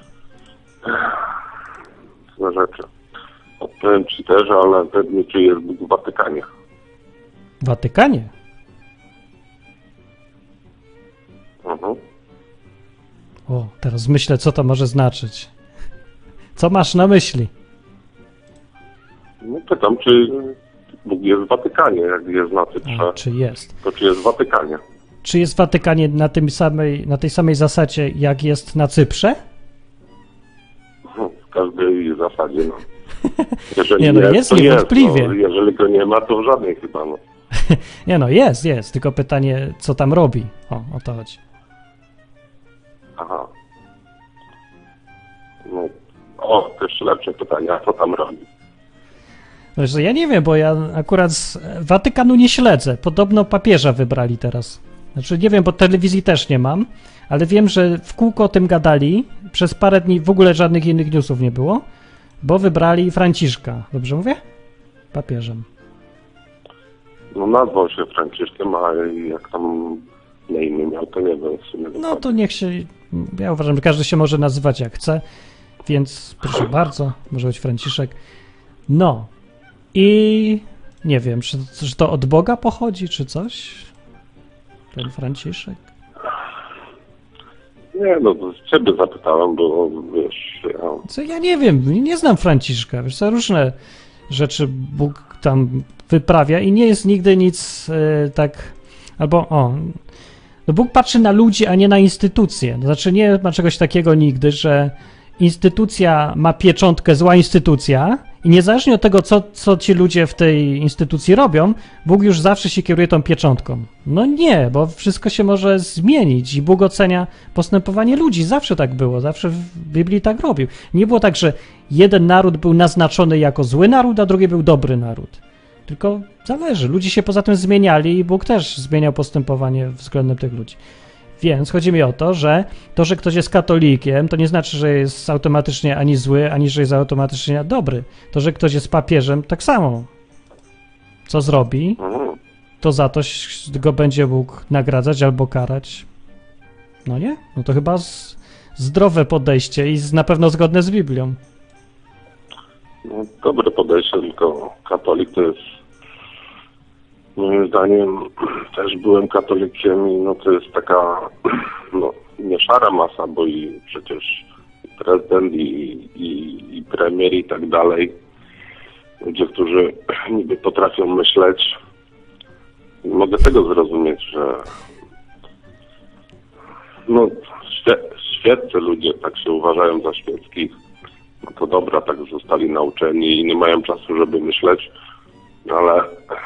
Złe rzeczy. Odpowiem Ci też, ale pewnie czy jest Bóg w Watykanie. W Watykanie? O, teraz myślę, co to może znaczyć. Co masz na myśli? No pytam, czy Bóg jest w Watykanie, jak jest na Cyprze. Czy jest? To czy jest w Watykanie? Czy jest w Watykanie na tej samej zasadzie, jak jest na Cyprze? W każdej zasadzie, no. Jeżeli jest niewątpliwie. Jest, no, jeżeli go nie ma, to w żadnej chyba, no. Nie no, jest. Tylko pytanie, co tam robi? O to chodzi. Aha. No. To jeszcze lepsze pytanie, a co tam robi? Wiesz, ja nie wiem, bo ja akurat z Watykanu nie śledzę. Podobno papieża wybrali teraz. Znaczy nie wiem, bo telewizji też nie mam, ale wiem, że w kółko o tym gadali. Przez parę dni w ogóle żadnych innych newsów nie było, bo wybrali Franciszka. Dobrze mówię? Papieżem. No nazwał się Franciszkiem, a jak tam na imię miał, to nie wiem w sumie. No to niech się... Ja uważam, że każdy się może nazywać jak chce, więc proszę bardzo, może być Franciszek. No. I nie wiem, czy to od Boga pochodzi, czy coś? Ten Franciszek? Nie, no to ciebie zapytałem, bo wiesz... Co ja nie wiem, nie znam Franciszka, wiesz co, różne rzeczy Bóg tam wyprawia i nie jest nigdy nic tak... Albo, no Bóg patrzy na ludzi, a nie na instytucje. To znaczy nie ma czegoś takiego nigdy, że instytucja ma pieczątkę, zła instytucja I niezależnie od tego, co ci ludzie w tej instytucji robią, Bóg już zawsze się kieruje tą pieczątką. No nie, bo wszystko się może zmienić i Bóg ocenia postępowanie ludzi. Zawsze tak było, zawsze w Biblii tak robił. Nie było tak, że jeden naród był naznaczony jako zły naród, a drugi był dobry naród. Tylko zależy. Ludzie się poza tym zmieniali i Bóg też zmieniał postępowanie względem tych ludzi. Więc chodzi mi o to, że ktoś jest katolikiem, to nie znaczy, że jest automatycznie ani zły, ani że jest automatycznie dobry. To, że ktoś jest papieżem, tak samo. Co zrobi, to za to go będzie mógł nagradzać albo karać. No nie? No to chyba zdrowe podejście i na pewno zgodne z Biblią. No, dobre podejście, tylko katolik to jest, moim zdaniem, też byłem katolikiem i no to jest taka, no nie szara masa, bo i przecież prezydent i premier i tak dalej, ludzie, którzy niby potrafią myśleć, mogę tego zrozumieć, że no świeccy ludzie tak się uważają za świeckich, no to dobra, tak zostali nauczeni i nie mają czasu, żeby myśleć, ale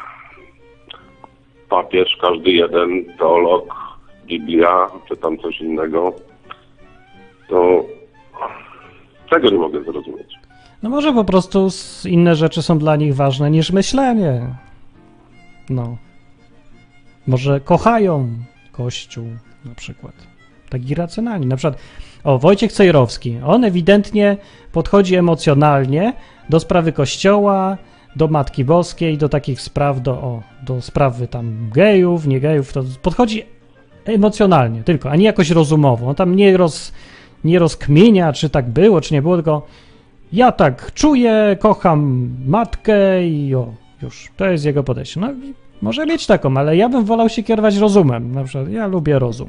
papież, każdy jeden, teolog, Biblia, czy tam coś innego, to tego nie mogę zrozumieć. No może po prostu inne rzeczy są dla nich ważne niż myślenie. No. Może kochają Kościół na przykład. Tak irracjonalnie. Na przykład Wojciech Cejrowski. On ewidentnie podchodzi emocjonalnie do sprawy Kościoła, do Matki Boskiej, do takich spraw, do sprawy tam gejów, nie gejów. To podchodzi emocjonalnie tylko, a nie jakoś rozumowo. On tam nie rozkmienia, czy tak było, czy nie było, tylko ja tak czuję, kocham matkę i już. To jest jego podejście. No może mieć taką, ale ja bym wolał się kierować rozumem. Na przykład ja lubię rozum.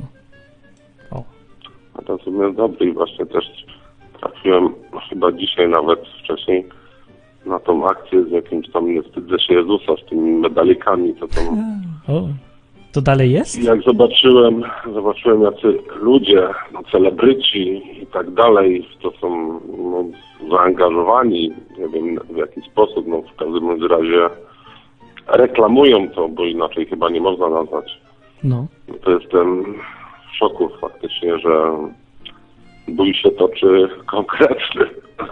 Rozum jest dobry i właśnie też trafiłem chyba dzisiaj, nawet wcześniej, na tą akcję z jakimś tam, nie wstydzę się Jezusa, z tymi medalikami, co tam... To dalej jest? I jak zobaczyłem jacy ludzie, no, celebryci i tak dalej, to są no, zaangażowani, nie wiem w jaki sposób, no w każdym razie reklamują to, bo inaczej chyba nie można nazwać. No. To jestem w szoku faktycznie, że bój się toczy konkretny.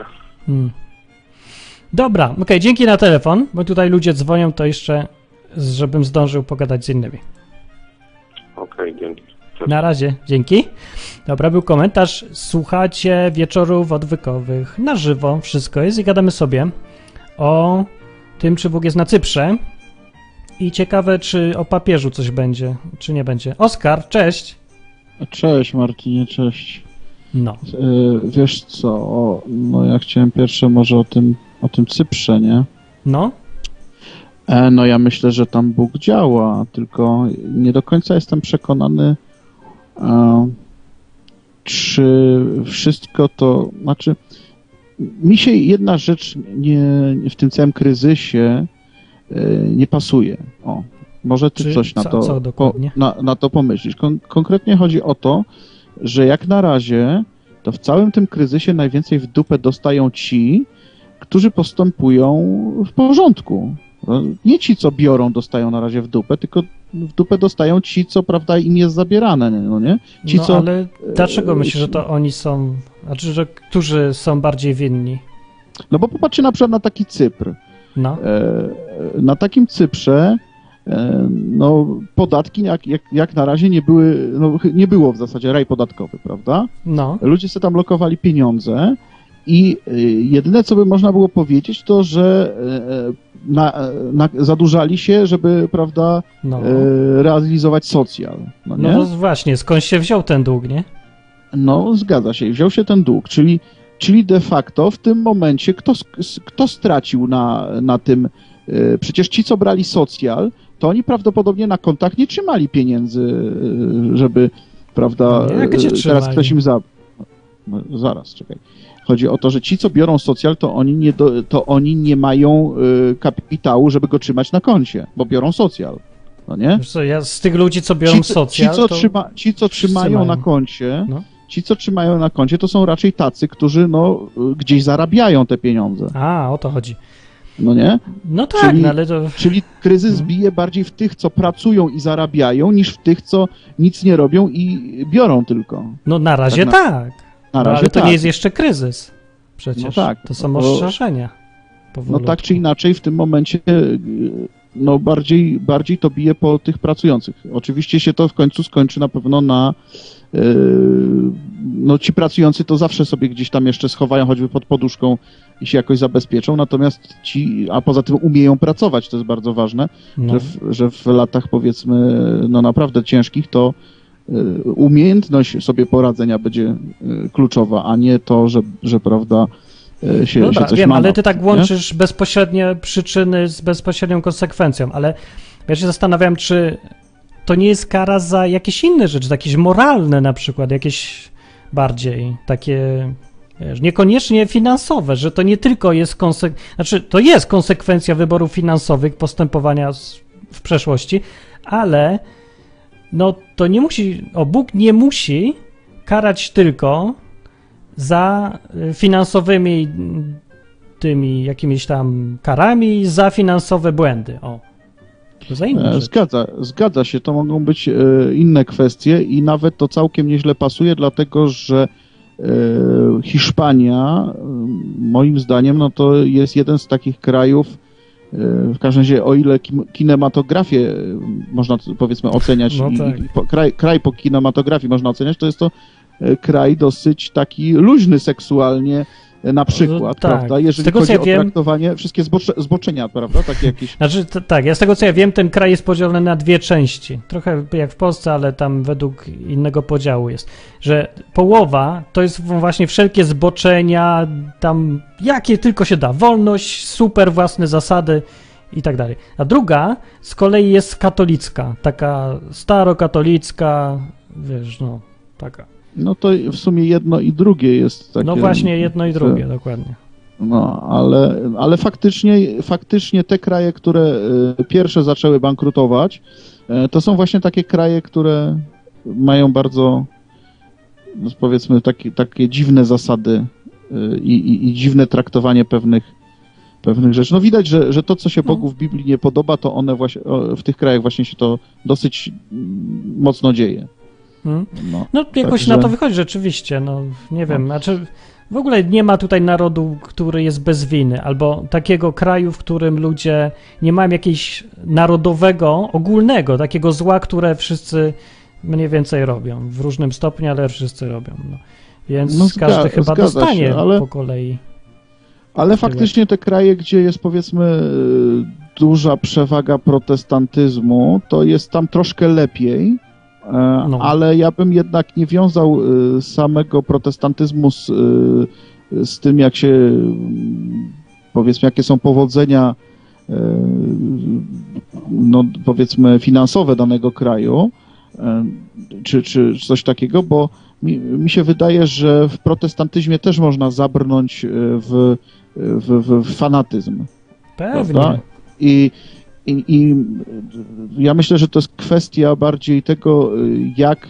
Dobra, okej, dzięki na telefon, bo tutaj ludzie dzwonią, to jeszcze, żebym zdążył pogadać z innymi. Okej, dzięki. Na razie, dzięki. Dobra, był komentarz. Słuchacie wieczorów odwykowych na żywo, wszystko jest i gadamy sobie o tym, czy Bóg jest na Cyprze i ciekawe, czy o papieżu coś będzie, czy nie będzie. Oskar, cześć. Cześć Martinie, cześć. No. Wiesz co, no ja chciałem pierwsze może o tym Cyprze, nie? No. No ja myślę, że tam Bóg działa, tylko nie do końca jestem przekonany, czy wszystko to, znaczy mi się jedna rzecz w tym całym kryzysie nie pasuje. Może ty coś na to pomyślisz. Konkretnie chodzi o to, że jak na razie to w całym tym kryzysie najwięcej w dupę dostają ci, którzy postępują w porządku. Nie ci, co biorą, dostają na razie w dupę, tylko w dupę dostają ci, co, prawda, im jest zabierane, no nie? Ci, no, ale dlaczego myślisz, że to oni są, znaczy, że którzy są bardziej winni? No bo popatrzcie na przykład na taki Cypr. No. Na takim Cyprze no, podatki jak na razie nie było w zasadzie raj podatkowy, prawda? No. Ludzie sobie tam lokowali pieniądze i jedyne, co by można było powiedzieć, to, że zadłużali się, żeby, prawda, realizować socjal. No, nie? No to właśnie, skąd się wziął ten dług, nie? No, zgadza się. Wziął się ten dług, czyli de facto w tym momencie kto stracił na tym? Przecież ci, co brali socjal, to oni prawdopodobnie na kontach nie trzymali pieniędzy, żeby, prawda, teraz ktoś im No, zaraz, czekaj. Chodzi o to, że ci, co biorą socjal, to oni nie mają kapitału, żeby go trzymać na koncie, bo biorą socjal. No nie? Wiesz co, ja z tych ludzi, co biorą socjal, ci, co trzymają na koncie, Ci, co trzymają na koncie, to są raczej tacy, którzy no, gdzieś zarabiają te pieniądze. A, o to chodzi. No nie? No tak, Czyli, no ale to... Czyli kryzys bije bardziej w tych, co pracują i zarabiają, niż w tych, co nic nie robią i biorą tylko. No na razie tak. Na razie ale to tak. nie jest jeszcze kryzys. Przecież No tak, to są ostrzeżenia. No tak czy inaczej w tym momencie no bardziej to bije po tych pracujących. Oczywiście się to w końcu skończy na pewno na no ci pracujący to zawsze sobie gdzieś tam jeszcze schowają choćby pod poduszką i się jakoś zabezpieczą, natomiast a poza tym umieją pracować, to jest bardzo ważne, No. że w latach powiedzmy no naprawdę ciężkich to umiejętność sobie poradzenia będzie kluczowa, a nie to, że prawda się, Dobra, się coś wiem, ma. ale ty tak nie? łączysz bezpośrednie przyczyny z bezpośrednią konsekwencją, ale ja się zastanawiam, czy to nie jest kara za jakieś inne rzeczy, jakieś moralne na przykład, jakieś bardziej takie, wiesz, niekoniecznie finansowe, że to nie tylko jest znaczy to jest konsekwencja wyborów finansowych, postępowania w przeszłości, ale no to nie musi, Bóg nie musi karać tylko za finansowymi tymi jakimiś tam karami, za finansowe błędy. O, to za inne rzeczy. Zgadza się, to mogą być inne kwestie i nawet to całkiem nieźle pasuje, dlatego że Hiszpania, moim zdaniem, no to jest jeden z takich krajów, w każdym razie o ile kinematografię można powiedzmy oceniać, No tak. kraj po kinematografii można oceniać, to jest to kraj dosyć taki luźny seksualnie na przykład, no, tak. prawda? Jeżeli tego, chodzi o wiem, traktowanie, wszystkie zboczenia, prawda? Takie jakieś... Znaczy, tak, ja z tego co ja wiem, ten kraj jest podzielony na dwie części. Trochę jak w Polsce, ale tam według innego podziału jest. Że połowa to jest właśnie wszelkie zboczenia, tam jakie tylko się da. Wolność, super własne zasady i tak dalej. A druga z kolei jest katolicka, taka starokatolicka, wiesz, no, taka. No to w sumie jedno i drugie jest takie... No właśnie, jedno i drugie, dokładnie. No, ale faktycznie te kraje, które pierwsze zaczęły bankrutować, to są właśnie takie kraje, które mają bardzo, no powiedzmy, takie dziwne zasady i dziwne traktowanie pewnych rzeczy. No widać, że to, co się Bogu w Biblii nie podoba, to one właśnie, w tych krajach właśnie się to dosyć mocno dzieje. No jakoś na to wychodzi rzeczywiście, no nie wiem, znaczy w ogóle nie ma tutaj narodu, który jest bez winy, albo takiego kraju, w którym ludzie nie mają jakiegoś narodowego, ogólnego, takiego zła, które wszyscy mniej więcej robią, w różnym stopniu, ale wszyscy robią, no. Więc każdy chyba dostanie się, po kolei. Ale faktycznie te kraje, gdzie jest powiedzmy duża przewaga protestantyzmu, to jest tam troszkę lepiej. No. Ale ja bym jednak nie wiązał samego protestantyzmu z tym, jak się, powiedzmy, jakie są powodzenia, no powiedzmy, finansowe danego kraju, czy coś takiego, bo mi się wydaje, że w protestantyzmie też można zabrnąć w fanatyzm. Pewnie. Prawda? I ja myślę, że to jest kwestia bardziej tego, jak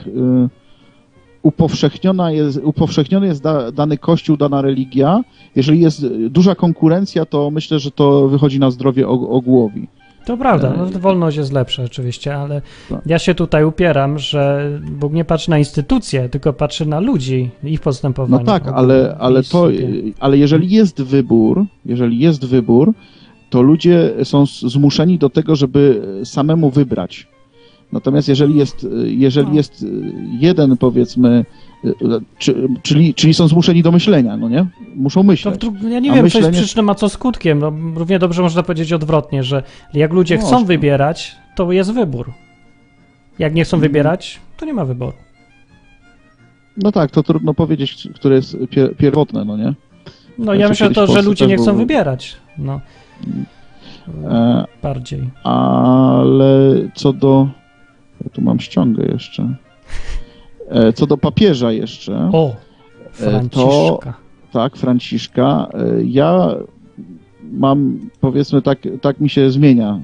upowszechniony jest dany kościół, dana religia. Jeżeli jest duża konkurencja, to myślę, że to wychodzi na zdrowie ogółowi. To prawda, no, wolność jest lepsza oczywiście, ale ja się tutaj upieram, że Bóg nie patrzy na instytucje, tylko patrzy na ludzi, ich postępowanie. No tak, ale jeżeli jest wybór, to ludzie są zmuszeni do tego, żeby samemu wybrać. Natomiast jeżeli jest jeden, powiedzmy, czyli są zmuszeni do myślenia, no nie? Muszą myśleć. Ja nie wiem, co jest przyczyną, a co skutkiem. No, równie dobrze można powiedzieć odwrotnie, że jak ludzie chcą wybierać, to jest wybór. Jak nie chcą wybierać, to nie ma wyboru. No tak, to trudno powiedzieć, które jest pierwotne, no nie? No ja myślę to, że ludzie nie chcą wybierać. No. Bardziej. Ale co do... Ja tu mam ściągę jeszcze. Co do papieża jeszcze... O, Franciszka. Tak, Franciszka. Ja mam, powiedzmy, tak mi się zmienia.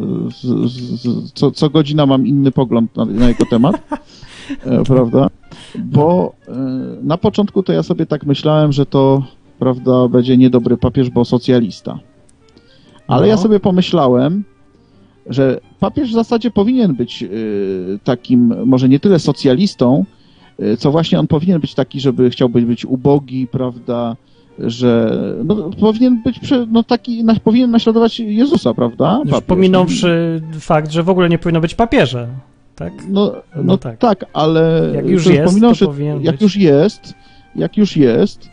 Co godzina mam inny pogląd na jego temat. Prawda? Bo na początku to ja sobie tak myślałem, że to, prawda, będzie niedobry papież, bo socjalista. Ale ja sobie pomyślałem, że papież w zasadzie powinien być takim, może nie tyle socjalistą, co właśnie on powinien być taki, żeby chciałby być ubogi, prawda, że no, powinien być powinien naśladować Jezusa, prawda? Już pominąwszy fakt, że w ogóle nie powinno być papieża, tak? No tak, ale jak już jest, to powinien jak być. Jak już jest,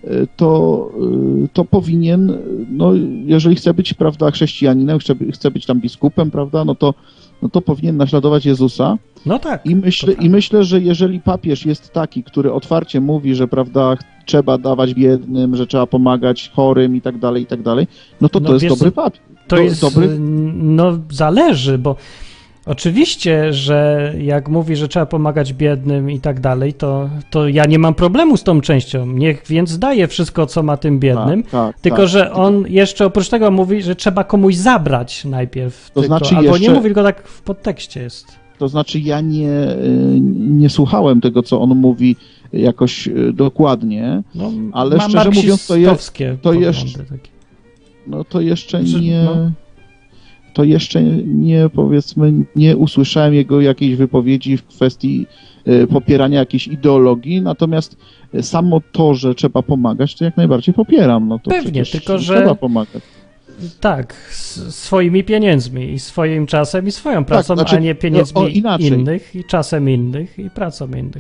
to powinien, no jeżeli chce być, prawda, chrześcijaninem, chce być tam biskupem, prawda, no to powinien naśladować Jezusa. No tak. I myślę, że jeżeli papież jest taki, który otwarcie mówi, że, prawda, trzeba dawać biednym, że trzeba pomagać chorym i tak dalej, no to jest dobry papież. To jest dobry... No zależy, bo oczywiście, że jak mówi, że trzeba pomagać biednym i tak dalej, to ja nie mam problemu z tą częścią. Niech więc daje wszystko, co ma tym biednym. Tylko, że on jeszcze oprócz tego mówi, że trzeba komuś zabrać najpierw. Albo nie mówi, tylko tak w podtekście jest. To znaczy ja nie słuchałem tego, co on mówi jakoś dokładnie, ale szczerze mówiąc to jeszcze nie, powiedzmy, nie usłyszałem jego jakiejś wypowiedzi w kwestii popierania jakiejś ideologii, natomiast samo to, że trzeba pomagać, to jak najbardziej popieram. No to pewnie, tylko że trzeba pomagać. Tak, swoimi pieniędzmi i swoim czasem i swoją pracą, a nie pieniędzmi innych i czasem innych i pracą innych.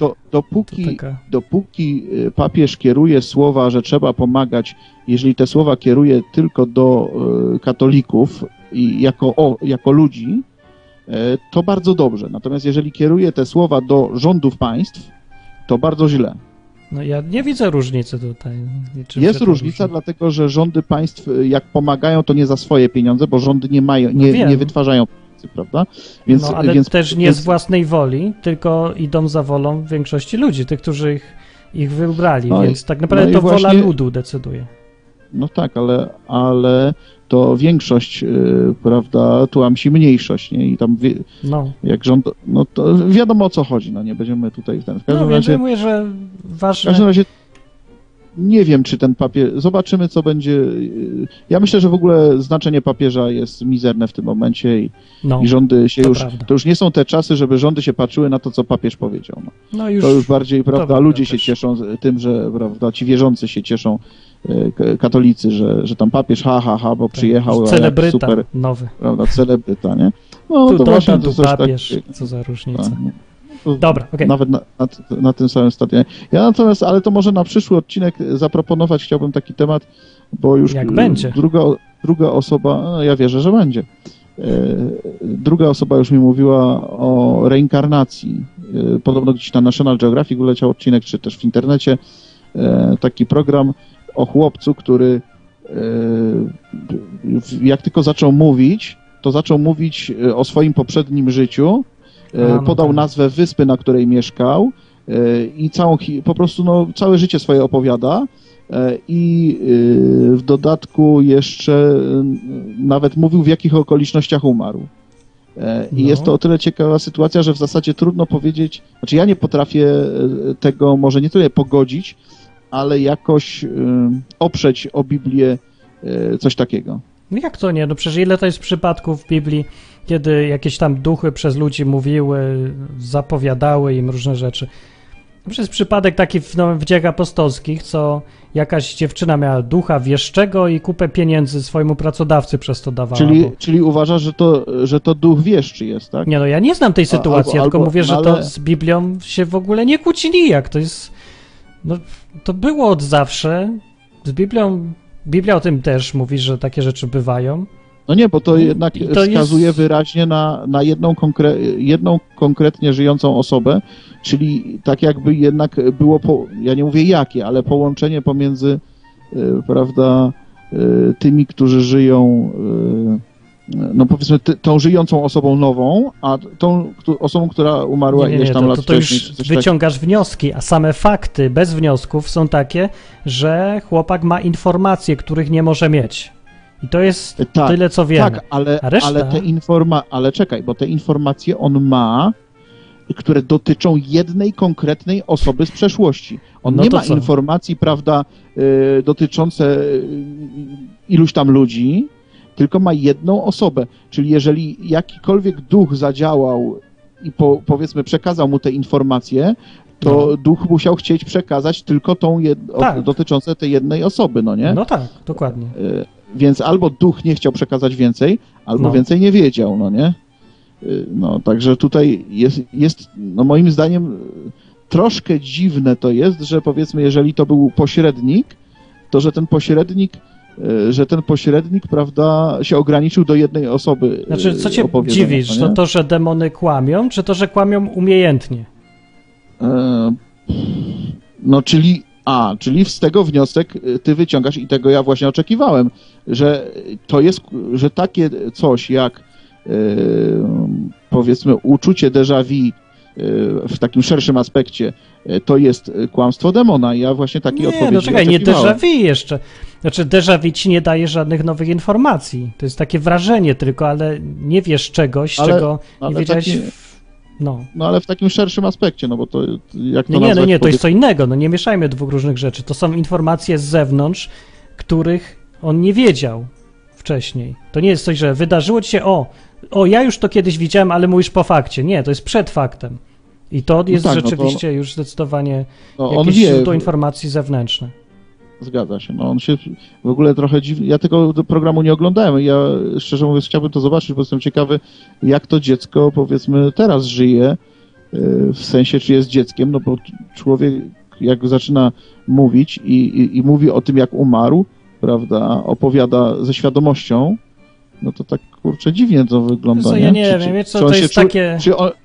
Dopóki papież kieruje słowa, że trzeba pomagać, jeżeli te słowa kieruje tylko do katolików i jako ludzi, to bardzo dobrze. Natomiast jeżeli kieruje te słowa do rządów państw, to bardzo źle. No ja nie widzę różnicy tutaj. Jest różnica, dlatego że rządy państw, jak pomagają, to nie za swoje pieniądze, bo rządy nie wytwarzają pieniędzy, prawda? Więc też nie z własnej woli, tylko idą za wolą większości ludzi, tych, którzy ich wybrali, więc tak naprawdę to wola ludu decyduje. No tak, ale to większość, prawda, tłamsi mniejszość, nie? I tam jak rząd, no to wiadomo, o co chodzi, no nie będziemy tutaj w każdym razie... mówię, że ważne... W każdym razie nie wiem, czy ten papież... Zobaczymy, co będzie... Ja myślę, że w ogóle znaczenie papieża jest mizerne w tym momencie i rządy się już... Prawda. To już nie są te czasy, żeby rządy się patrzyły na to, co papież powiedział. To już bardziej, prawda, ludzie się cieszą tym, że, prawda, ci wierzący się cieszą, katolicy, że tam papież bo przyjechał, celebryta super, nowy. Prawda, celebryta, nie? No to właśnie to coś papież, co za różnica. Dobra, okej. Nawet na tym samym stadionie. Ja natomiast, ale to może na przyszły odcinek zaproponować chciałbym taki temat, bo już jak będzie. Druga osoba, ja wierzę, że będzie. Druga osoba już mi mówiła o reinkarnacji. Podobno gdzieś na National Geographic uleciał odcinek, czy też w internecie, taki program o chłopcu, który jak tylko zaczął mówić, to zaczął mówić o swoim poprzednim życiu, podał nazwę wyspy, na której mieszkał i po prostu całe życie swoje opowiada i w dodatku jeszcze nawet mówił, w jakich okolicznościach umarł. I jest to o tyle ciekawa sytuacja, że w zasadzie trudno powiedzieć, znaczy ja nie potrafię tego może nie tyle pogodzić, ale jakoś oprzeć o Biblię coś takiego. No jak to nie? No przecież ile to jest przypadków w Biblii, kiedy jakieś tam duchy przez ludzi mówiły, zapowiadały im różne rzeczy. Przez przypadek taki w Dziejach Apostolskich, co jakaś dziewczyna miała ducha wieszczego i kupę pieniędzy swojemu pracodawcy przez to dawała. Czyli uważasz, że to duch wieszczy jest, tak? Nie, no ja nie znam tej sytuacji, tylko mówię, że to z Biblią się w ogóle nie kłóci nijak. To jest... No, to było od zawsze. Z Biblia o tym też mówi, że takie rzeczy bywają. No nie, bo to jednak wskazuje wyraźnie na jedną konkretnie żyjącą osobę, czyli tak jakby jednak było, ja nie mówię jakie, ale połączenie pomiędzy, prawda, tymi, którzy żyją, no powiedzmy, tą żyjącą osobą nową, a tą osobą, która umarła ileś tam lat wcześniej. To już wyciągasz wnioski, a same fakty bez wniosków są takie, że chłopak ma informacje, których nie może mieć. I to jest tyle, co wiemy. Tak, ale czekaj, bo te informacje on ma które dotyczą jednej konkretnej osoby z przeszłości. On No nie to ma co? informacji, prawda, dotyczące iluś tam ludzi, tylko ma jedną osobę. Czyli jeżeli jakikolwiek duch zadziałał i powiedzmy przekazał mu te informacje, to duch musiał chcieć przekazać tylko tą Tak. dotyczące tej jednej osoby, no nie? No tak, dokładnie. Więc albo duch nie chciał przekazać więcej, albo No. więcej nie wiedział, no nie? No, także tutaj jest no moim zdaniem troszkę dziwne to jest, że powiedzmy, jeżeli to był pośrednik, to że ten pośrednik, prawda, się ograniczył do jednej osoby. Znaczy, co cię opowiedzenia, dziwisz? no nie? To, że demony kłamią, czy to, że kłamią umiejętnie? No, czyli z tego wniosek ty wyciągasz i tego ja właśnie oczekiwałem, że to jest, że takie coś jak powiedzmy uczucie déjà vu w takim szerszym aspekcie to jest kłamstwo demona. Ja właśnie takiej odpowiedzi no czekaj, nie oczekiwałem. déjà vu jeszcze. Znaczy déjà vu ci nie daje żadnych nowych informacji. To jest takie wrażenie tylko, ale nie wiesz czegoś, czego nie wiedziałeś... No. No ale w takim szerszym aspekcie, no bo to jak to Nie, nazwać, to jest co innego, no nie mieszajmy dwóch różnych rzeczy. To są informacje z zewnątrz, których on nie wiedział wcześniej. To nie jest coś, że wydarzyło ci się, ja już to kiedyś widziałem, ale mówisz po fakcie. Nie, to jest przed faktem. I to jest rzeczywiście już zdecydowanie jakieś źródło informacji zewnętrzne. Zgadza się. No on się w ogóle trochę dziwnie... Ja tego programu nie oglądałem. Ja szczerze mówiąc chciałbym to zobaczyć, bo jestem ciekawy, jak to dziecko powiedzmy teraz żyje. W sensie, czy jest dzieckiem, no bo człowiek jak zaczyna mówić i mówi o tym, jak umarł, prawda, opowiada ze świadomością, no to tak, kurczę, dziwnie to wygląda, Co, nie? ja nie wiem, wiesz co, to jest takie...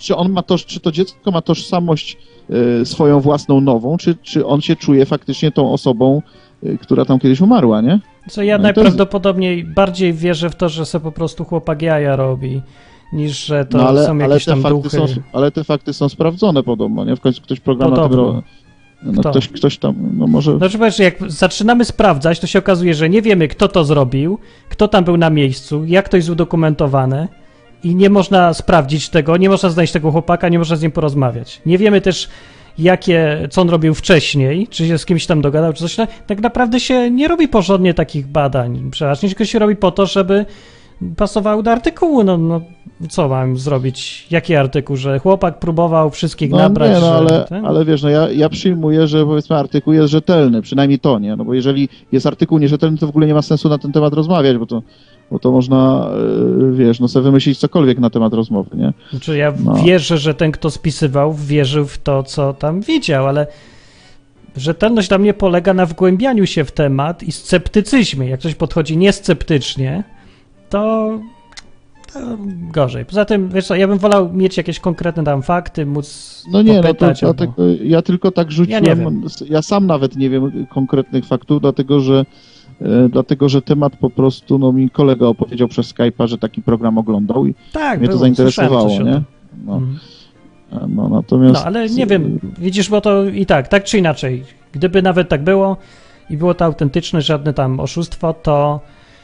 Czy to dziecko ma tożsamość swoją własną nową, czy on się czuje faktycznie tą osobą, która tam kiedyś umarła, nie? Co ja najprawdopodobniej bardziej wierzę w to, że se po prostu chłopak jaja robi, niż że to są jakieś tam duchy. Ale te fakty są sprawdzone podobno, nie? W końcu ktoś program na tym... No ktoś tam, no może... Znaczy powiesz, jak zaczynamy sprawdzać, to się okazuje, że nie wiemy, kto to zrobił, kto tam był na miejscu, jak to jest udokumentowane i nie można sprawdzić tego, nie można znaleźć tego chłopaka, nie można z nim porozmawiać. Nie wiemy też, co on robił wcześniej, czy się z kimś tam dogadał, czy coś. Tak naprawdę się nie robi porządnie takich badań. Przeważnie tylko się robi po to, żeby pasowały do artykułu. No co mam zrobić? Jaki artykuł? Że chłopak próbował wszystkich nabrać? Nie, ale wiesz, no ja przyjmuję, że powiedzmy artykuł jest rzetelny, przynajmniej to, nie? No bo jeżeli jest artykuł nierzetelny, to w ogóle nie ma sensu na ten temat rozmawiać, bo to można, wiesz, no sobie wymyślić cokolwiek na temat rozmowy, nie? Znaczy ja wierzę, że ten, kto spisywał, wierzył w to, co tam widział, ale rzetelność dla mnie polega na wgłębianiu się w temat i sceptycyzmie. Jak ktoś podchodzi niesceptycznie, to gorzej. Poza tym, wiesz co, ja bym wolał mieć jakieś konkretne tam fakty, móc popytać. No to dlatego, ja tylko tak rzuciłem, ja sam nawet nie wiem konkretnych faktów, dlatego że temat po prostu, no mi kolega opowiedział przez Skype'a, że taki program oglądał i mnie to zainteresowało, nie? No, natomiast... No, ale nie wiem, widzisz, bo to i tak czy inaczej, gdyby nawet tak było i było to autentyczne, żadne tam oszustwo, to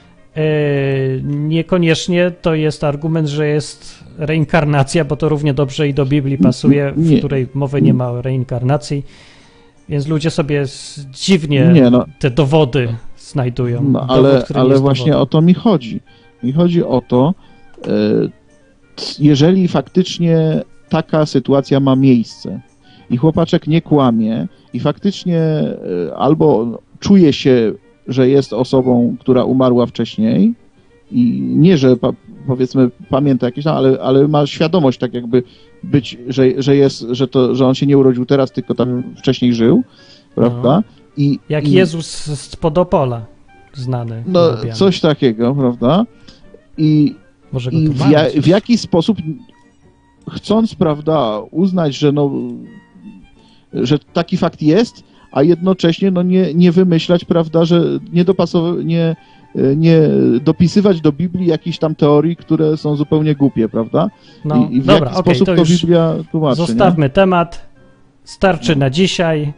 niekoniecznie to jest argument, że jest reinkarnacja, bo to równie dobrze i do Biblii pasuje, w której mowy nie ma o reinkarnacji, więc ludzie sobie dziwnie te dowody znajdują. No, ale właśnie o to mi chodzi. Mi chodzi o to, jeżeli faktycznie taka sytuacja ma miejsce i chłopaczek nie kłamie i faktycznie albo czuje się, że jest osobą, która umarła wcześniej i nie, że powiedzmy pamięta jakieś, ale ma świadomość tak jakby być, że on się nie urodził teraz, tylko tam wcześniej żył, prawda? Jak Jezus z Podopola znany. No, coś takiego, prawda? Może go w jaki sposób chcąc, prawda, uznać, że taki fakt jest, a jednocześnie nie wymyślać, prawda, że nie dopisywać do Biblii jakichś tam teorii, które są zupełnie głupie, prawda? No, I w jaki sposób to Biblia tłumaczy. Zostawmy temat, starczy na dzisiaj.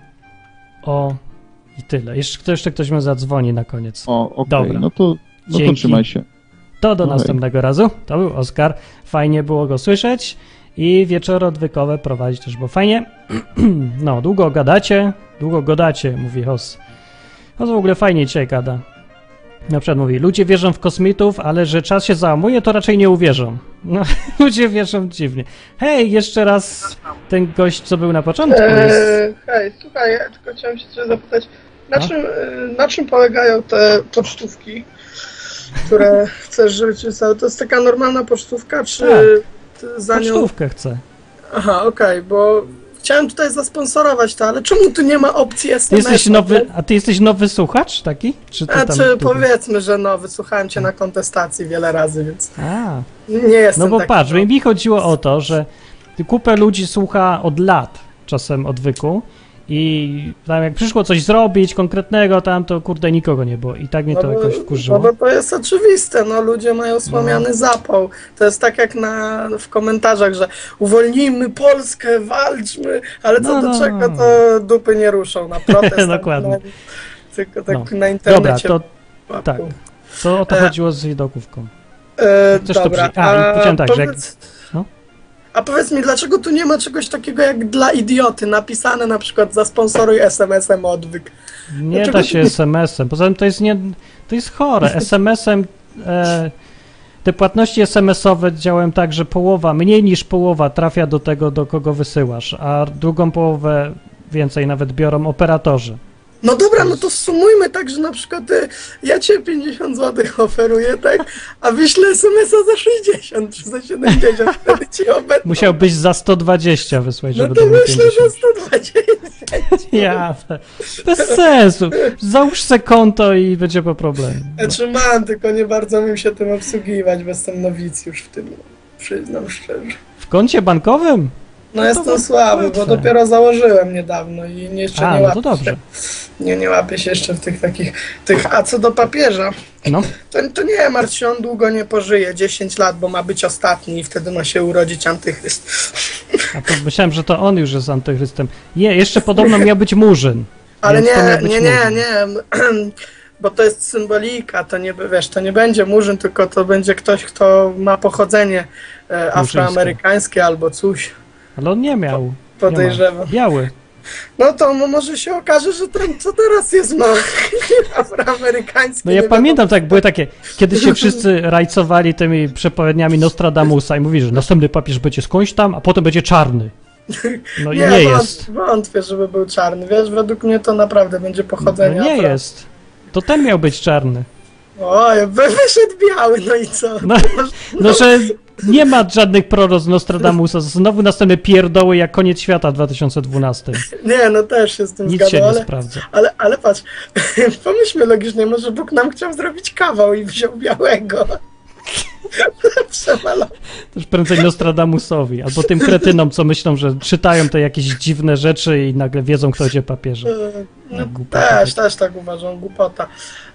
I tyle. Jeszcze ktoś mnie zadzwoni na koniec. Dobra. No to trzymaj się. To do następnego razu. To był Oskar. Fajnie było go słyszeć i wieczory odwykowe prowadzi też, bo fajnie. No, długo gadacie, mówi Hoss. Hoss w ogóle fajnie dzisiaj gada. Na przykład mówi, ludzie wierzą w kosmitów, ale że czas się załamuje, to raczej nie uwierzą. No, ludzie wierzą dziwnie. Hej, jeszcze raz ten gość, co był na początku. Hej, słuchaj, ja tylko chciałem się cię zapytać, na czym polegają te pocztówki, które chcesz, żeby ci wystały? To jest taka normalna pocztówka, czy ty za nią... Pocztówkę chcę. Aha, okej, bo chciałem tutaj zasponsorować to, ale czemu tu nie ma opcji SMS? Ty jesteś nowy słuchacz taki? Czy to powiedzmy, że nowy, słuchałem cię na kontestacji wiele razy, więc A. nie jestem No bo taki patrz, nowy. mi chodziło o to, że kupę ludzi słucha od lat czasem odwyku i tam jak przyszło coś zrobić konkretnego tam, to kurde nikogo nie było i tak mnie to jakoś wkurzyło. No bo to jest oczywiste, no ludzie mają słomiany zapał. To jest tak jak w komentarzach, że uwolnijmy Polskę, walczmy, ale co do czego to dupy nie ruszą na protest. Dokładnie. Tylko tak na internecie. Dobra, to tak. To o to chodziło z widokówką. Dobra, a powiedz mi, dlaczego tu nie ma czegoś takiego jak dla idioty, napisane na przykład zasponsoruj SMS-em odwyk? Nie da się SMS-em, poza tym to jest chore. SMS-em te płatności SMS-owe działają tak, że mniej niż połowa trafia do tego, do kogo wysyłasz, a drugą połowę więcej nawet biorą operatorzy. No dobra, no to sumujmy tak, że na przykład ja cię 50 zł oferuję, tak, a wyślę SMS-a za 60 czy za 70, wtedy ci obetną. Musiałbyś za 120 wysłać, żeby to wyślę za 120. Ja, bez sensu. Załóż se konto i będzie po problemie. Znaczy mam, tylko nie bardzo umiem się tym obsługiwać, bo jestem nowicjusz w tym, przyznam szczerze. W koncie bankowym? No jestem słaby, bo dopiero założyłem niedawno i jeszcze nie łapię to dobrze. Nie łapię się jeszcze w tych takich... A co do papieża, to nie martw się, on długo nie pożyje, 10 lat, bo ma być ostatni i wtedy ma się urodzić antychryst. A to myślałem, że to on już jest antychrystem. Jeszcze podobno miał być Murzyn. Ale nie, bo to jest symbolika, to nie, wiesz, to nie będzie Murzyn, tylko to będzie ktoś, kto ma pochodzenie afroamerykańskie albo coś. Ale on nie miał. Podejrzewam. Biały. No to może się okaże, że ten, co teraz jest, afroamerykański. No ja pamiętam, tak, były takie, kiedy się wszyscy rajcowali tymi przepowiedniami Nostradamusa i mówili, że następny papież będzie skądś tam, a potem będzie czarny. No i nie jest. Wątpię, żeby był czarny, wiesz, według mnie to naprawdę będzie pochodzenie. No nie jest. To ten miał być czarny. Oj, wyszedł biały, no i co? No że nie ma żadnych proroc Nostradamusa, znowu następne pierdoły jak koniec świata w 2012. Nie, no też się z tym Nic się nie sprawdza. Ale patrz, pomyślmy logicznie, może Bóg nam chciał zrobić kawał i wziął białego. Też prędzej Nostradamusowi, albo tym kretynom, co myślą, że czytają te jakieś dziwne rzeczy i nagle wiedzą, kto będzie papieżem. No, też tak uważam, głupota.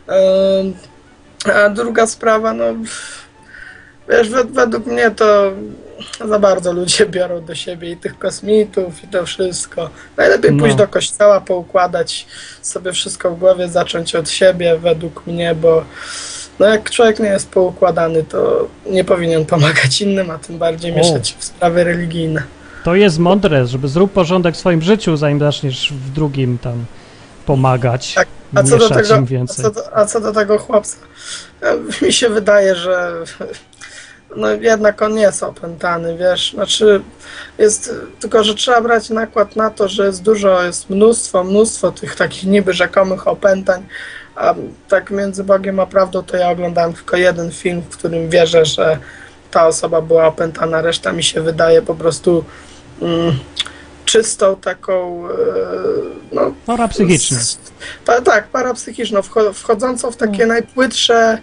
A druga sprawa, no wiesz, według mnie to za bardzo ludzie biorą do siebie i tych kosmitów i to wszystko. Najlepiej pójść do kościoła, poukładać sobie wszystko w głowie, zacząć od siebie według mnie, bo no jak człowiek nie jest poukładany, to nie powinien pomagać innym, a tym bardziej mieszać się w sprawy religijne. To jest mądre, żeby zrób porządek w swoim życiu, zanim zaczniesz w drugim tam pomagać. Tak, a co do tego chłopca, mi się wydaje, że no jednak on jest opętany, wiesz, znaczy jest, tylko że trzeba brać nakład na to, że jest mnóstwo tych takich niby rzekomych opętań, a tak między Bogiem a prawdą to ja oglądałem tylko jeden film, w którym wierzę, że ta osoba była opętana, reszta mi się wydaje po prostu czystą taką parapsychiczną. Tak, parapsychiczną, wchodzącą w takie najpłytsze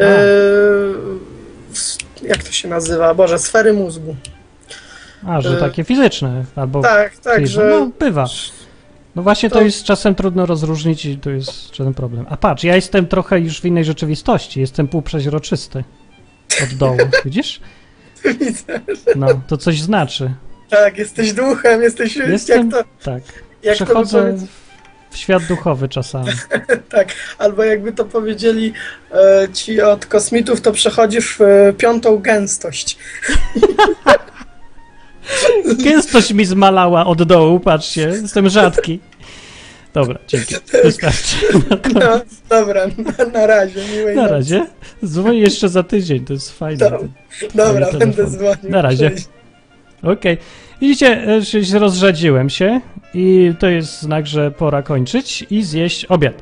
jak to się nazywa? Boże, sfery mózgu. Że takie fizyczne, albo tak, że... No, bywa. No właśnie to jest czasem trudno rozróżnić i to jest żaden problem. A patrz, ja jestem trochę już w innej rzeczywistości, jestem półprzeźroczysty od dołu, widzisz? Widzę. No, to coś znaczy. Tak, jesteś duchem, Jestem, tak. Przechodzę w świat duchowy czasami. Tak, albo jakby to powiedzieli ci od kosmitów, to przechodzisz w 5. gęstość. Gęstość mi zmalała od dołu, patrzcie, jestem rzadki. Dobra, dzięki, wystarczy. No, dobra, na razie, miłej Na nocy. razie, dzwonię jeszcze za tydzień, to jest fajne. Dobra, Fajny będę telefon. dzwonił. Na razie. Cześć. Okej. Widzicie, rozrzadziłem się i to jest znak, że pora kończyć i zjeść obiad.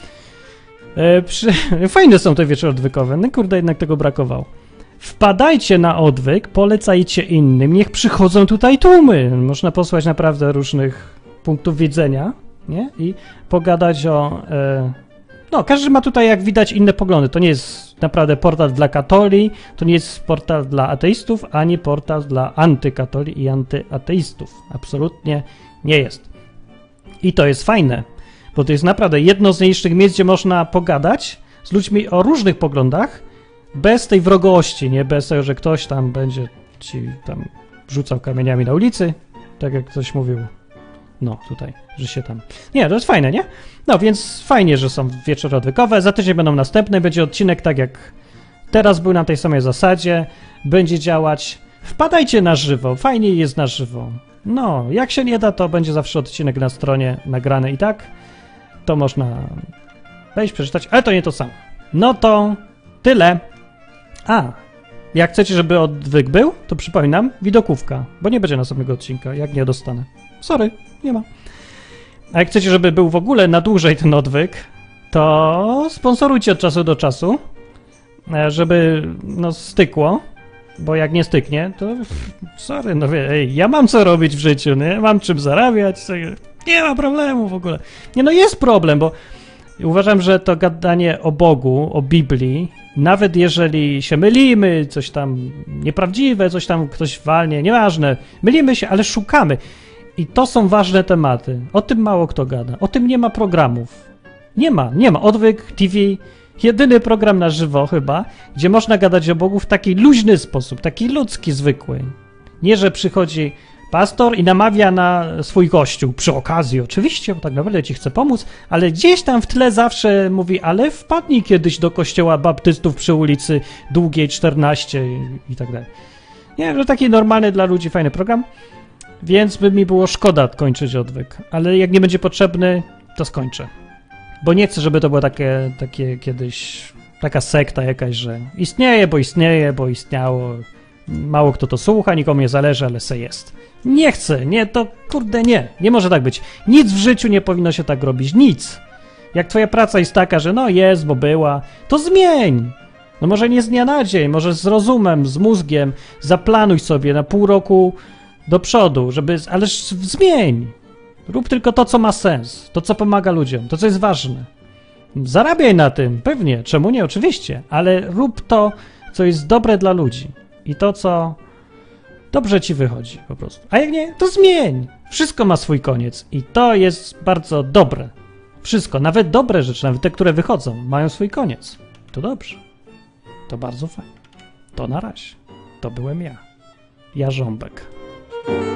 Fajne są te wieczory odwykowe, no kurde, jednak tego brakowało. Wpadajcie na odwyk, polecajcie innym, niech przychodzą tutaj tłumy. Można posłać naprawdę różnych punktów widzenia, nie? I pogadać o... No, każdy ma tutaj, jak widać, inne poglądy. To nie jest naprawdę portal dla katoli, to nie jest portal dla ateistów, ani portal dla antykatoli i antyateistów. Absolutnie nie jest. I to jest fajne, bo to jest naprawdę jedno z najniższych miejsc, gdzie można pogadać z ludźmi o różnych poglądach, bez tej wrogości, nie? Bez tego, że ktoś tam będzie ci tam rzucał kamieniami na ulicy, tak jak ktoś mówił. No, tutaj, że się tam... Nie, to jest fajne, nie? No, więc fajnie, że są wieczory odwykowe. Za tydzień będą następne. Będzie odcinek tak jak teraz był na tej samej zasadzie. Będzie działać. Wpadajcie na żywo. Fajnie jest na żywo. No, jak się nie da, to będzie zawsze odcinek na stronie nagrany i tak. To można wejść, przeczytać, ale to nie to samo. No to tyle. A, jak chcecie, żeby odwyk był, to przypominam, widokówka, bo nie będzie następnego odcinka, jak nie dostanę. Sorry, nie ma. A jak chcecie, żeby był w ogóle na dłużej ten odwyk, to sponsorujcie od czasu do czasu, żeby no stykło, bo jak nie styknie, to sorry, no ej, ja mam co robić w życiu, nie? Mam czym zarabiać, nie ma problemu w ogóle. Nie, no jest problem, bo uważam, że to gadanie o Bogu, o Biblii, nawet jeżeli się mylimy, coś tam nieprawdziwe, coś tam ktoś walnie, nieważne, mylimy się, ale szukamy. I to są ważne tematy. O tym mało kto gada. O tym nie ma programów. Nie ma. Odwyk TV, jedyny program na żywo chyba, gdzie można gadać o Bogu w taki luźny sposób, taki ludzki, zwykły. Nie, że przychodzi pastor i namawia na swój kościół. Przy okazji oczywiście, bo tak naprawdę ci chce pomóc, ale gdzieś tam w tle zawsze mówi, ale wpadnij kiedyś do kościoła baptystów przy ulicy Długiej 14 i tak dalej. Nie, że taki normalny dla ludzi fajny program. Więc by mi było szkoda kończyć odwyk, ale jak nie będzie potrzebny, to skończę. Bo nie chcę, żeby to było takie kiedyś, taka sekta jakaś, że istnieje, bo istniało, mało kto to słucha, nikomu nie zależy, ale se jest. Nie chcę, nie, to kurde nie może tak być. Nic w życiu nie powinno się tak robić, nic. Jak twoja praca jest taka, że no jest, bo była, to zmień. No może nie z dnia na dzień, może z rozumem, z mózgiem, zaplanuj sobie na pół roku do przodu, ale zmień. Rób tylko to, co ma sens, to, co pomaga ludziom, to, co jest ważne. Zarabiaj na tym, pewnie, czemu nie, oczywiście, ale rób to, co jest dobre dla ludzi i to, co dobrze ci wychodzi po prostu. A jak nie, to zmień. Wszystko ma swój koniec i to jest bardzo dobre. Wszystko, nawet dobre rzeczy, nawet te, które wychodzą, mają swój koniec. To dobrze. To bardzo fajnie. To na razie. To byłem ja. Jarząbek.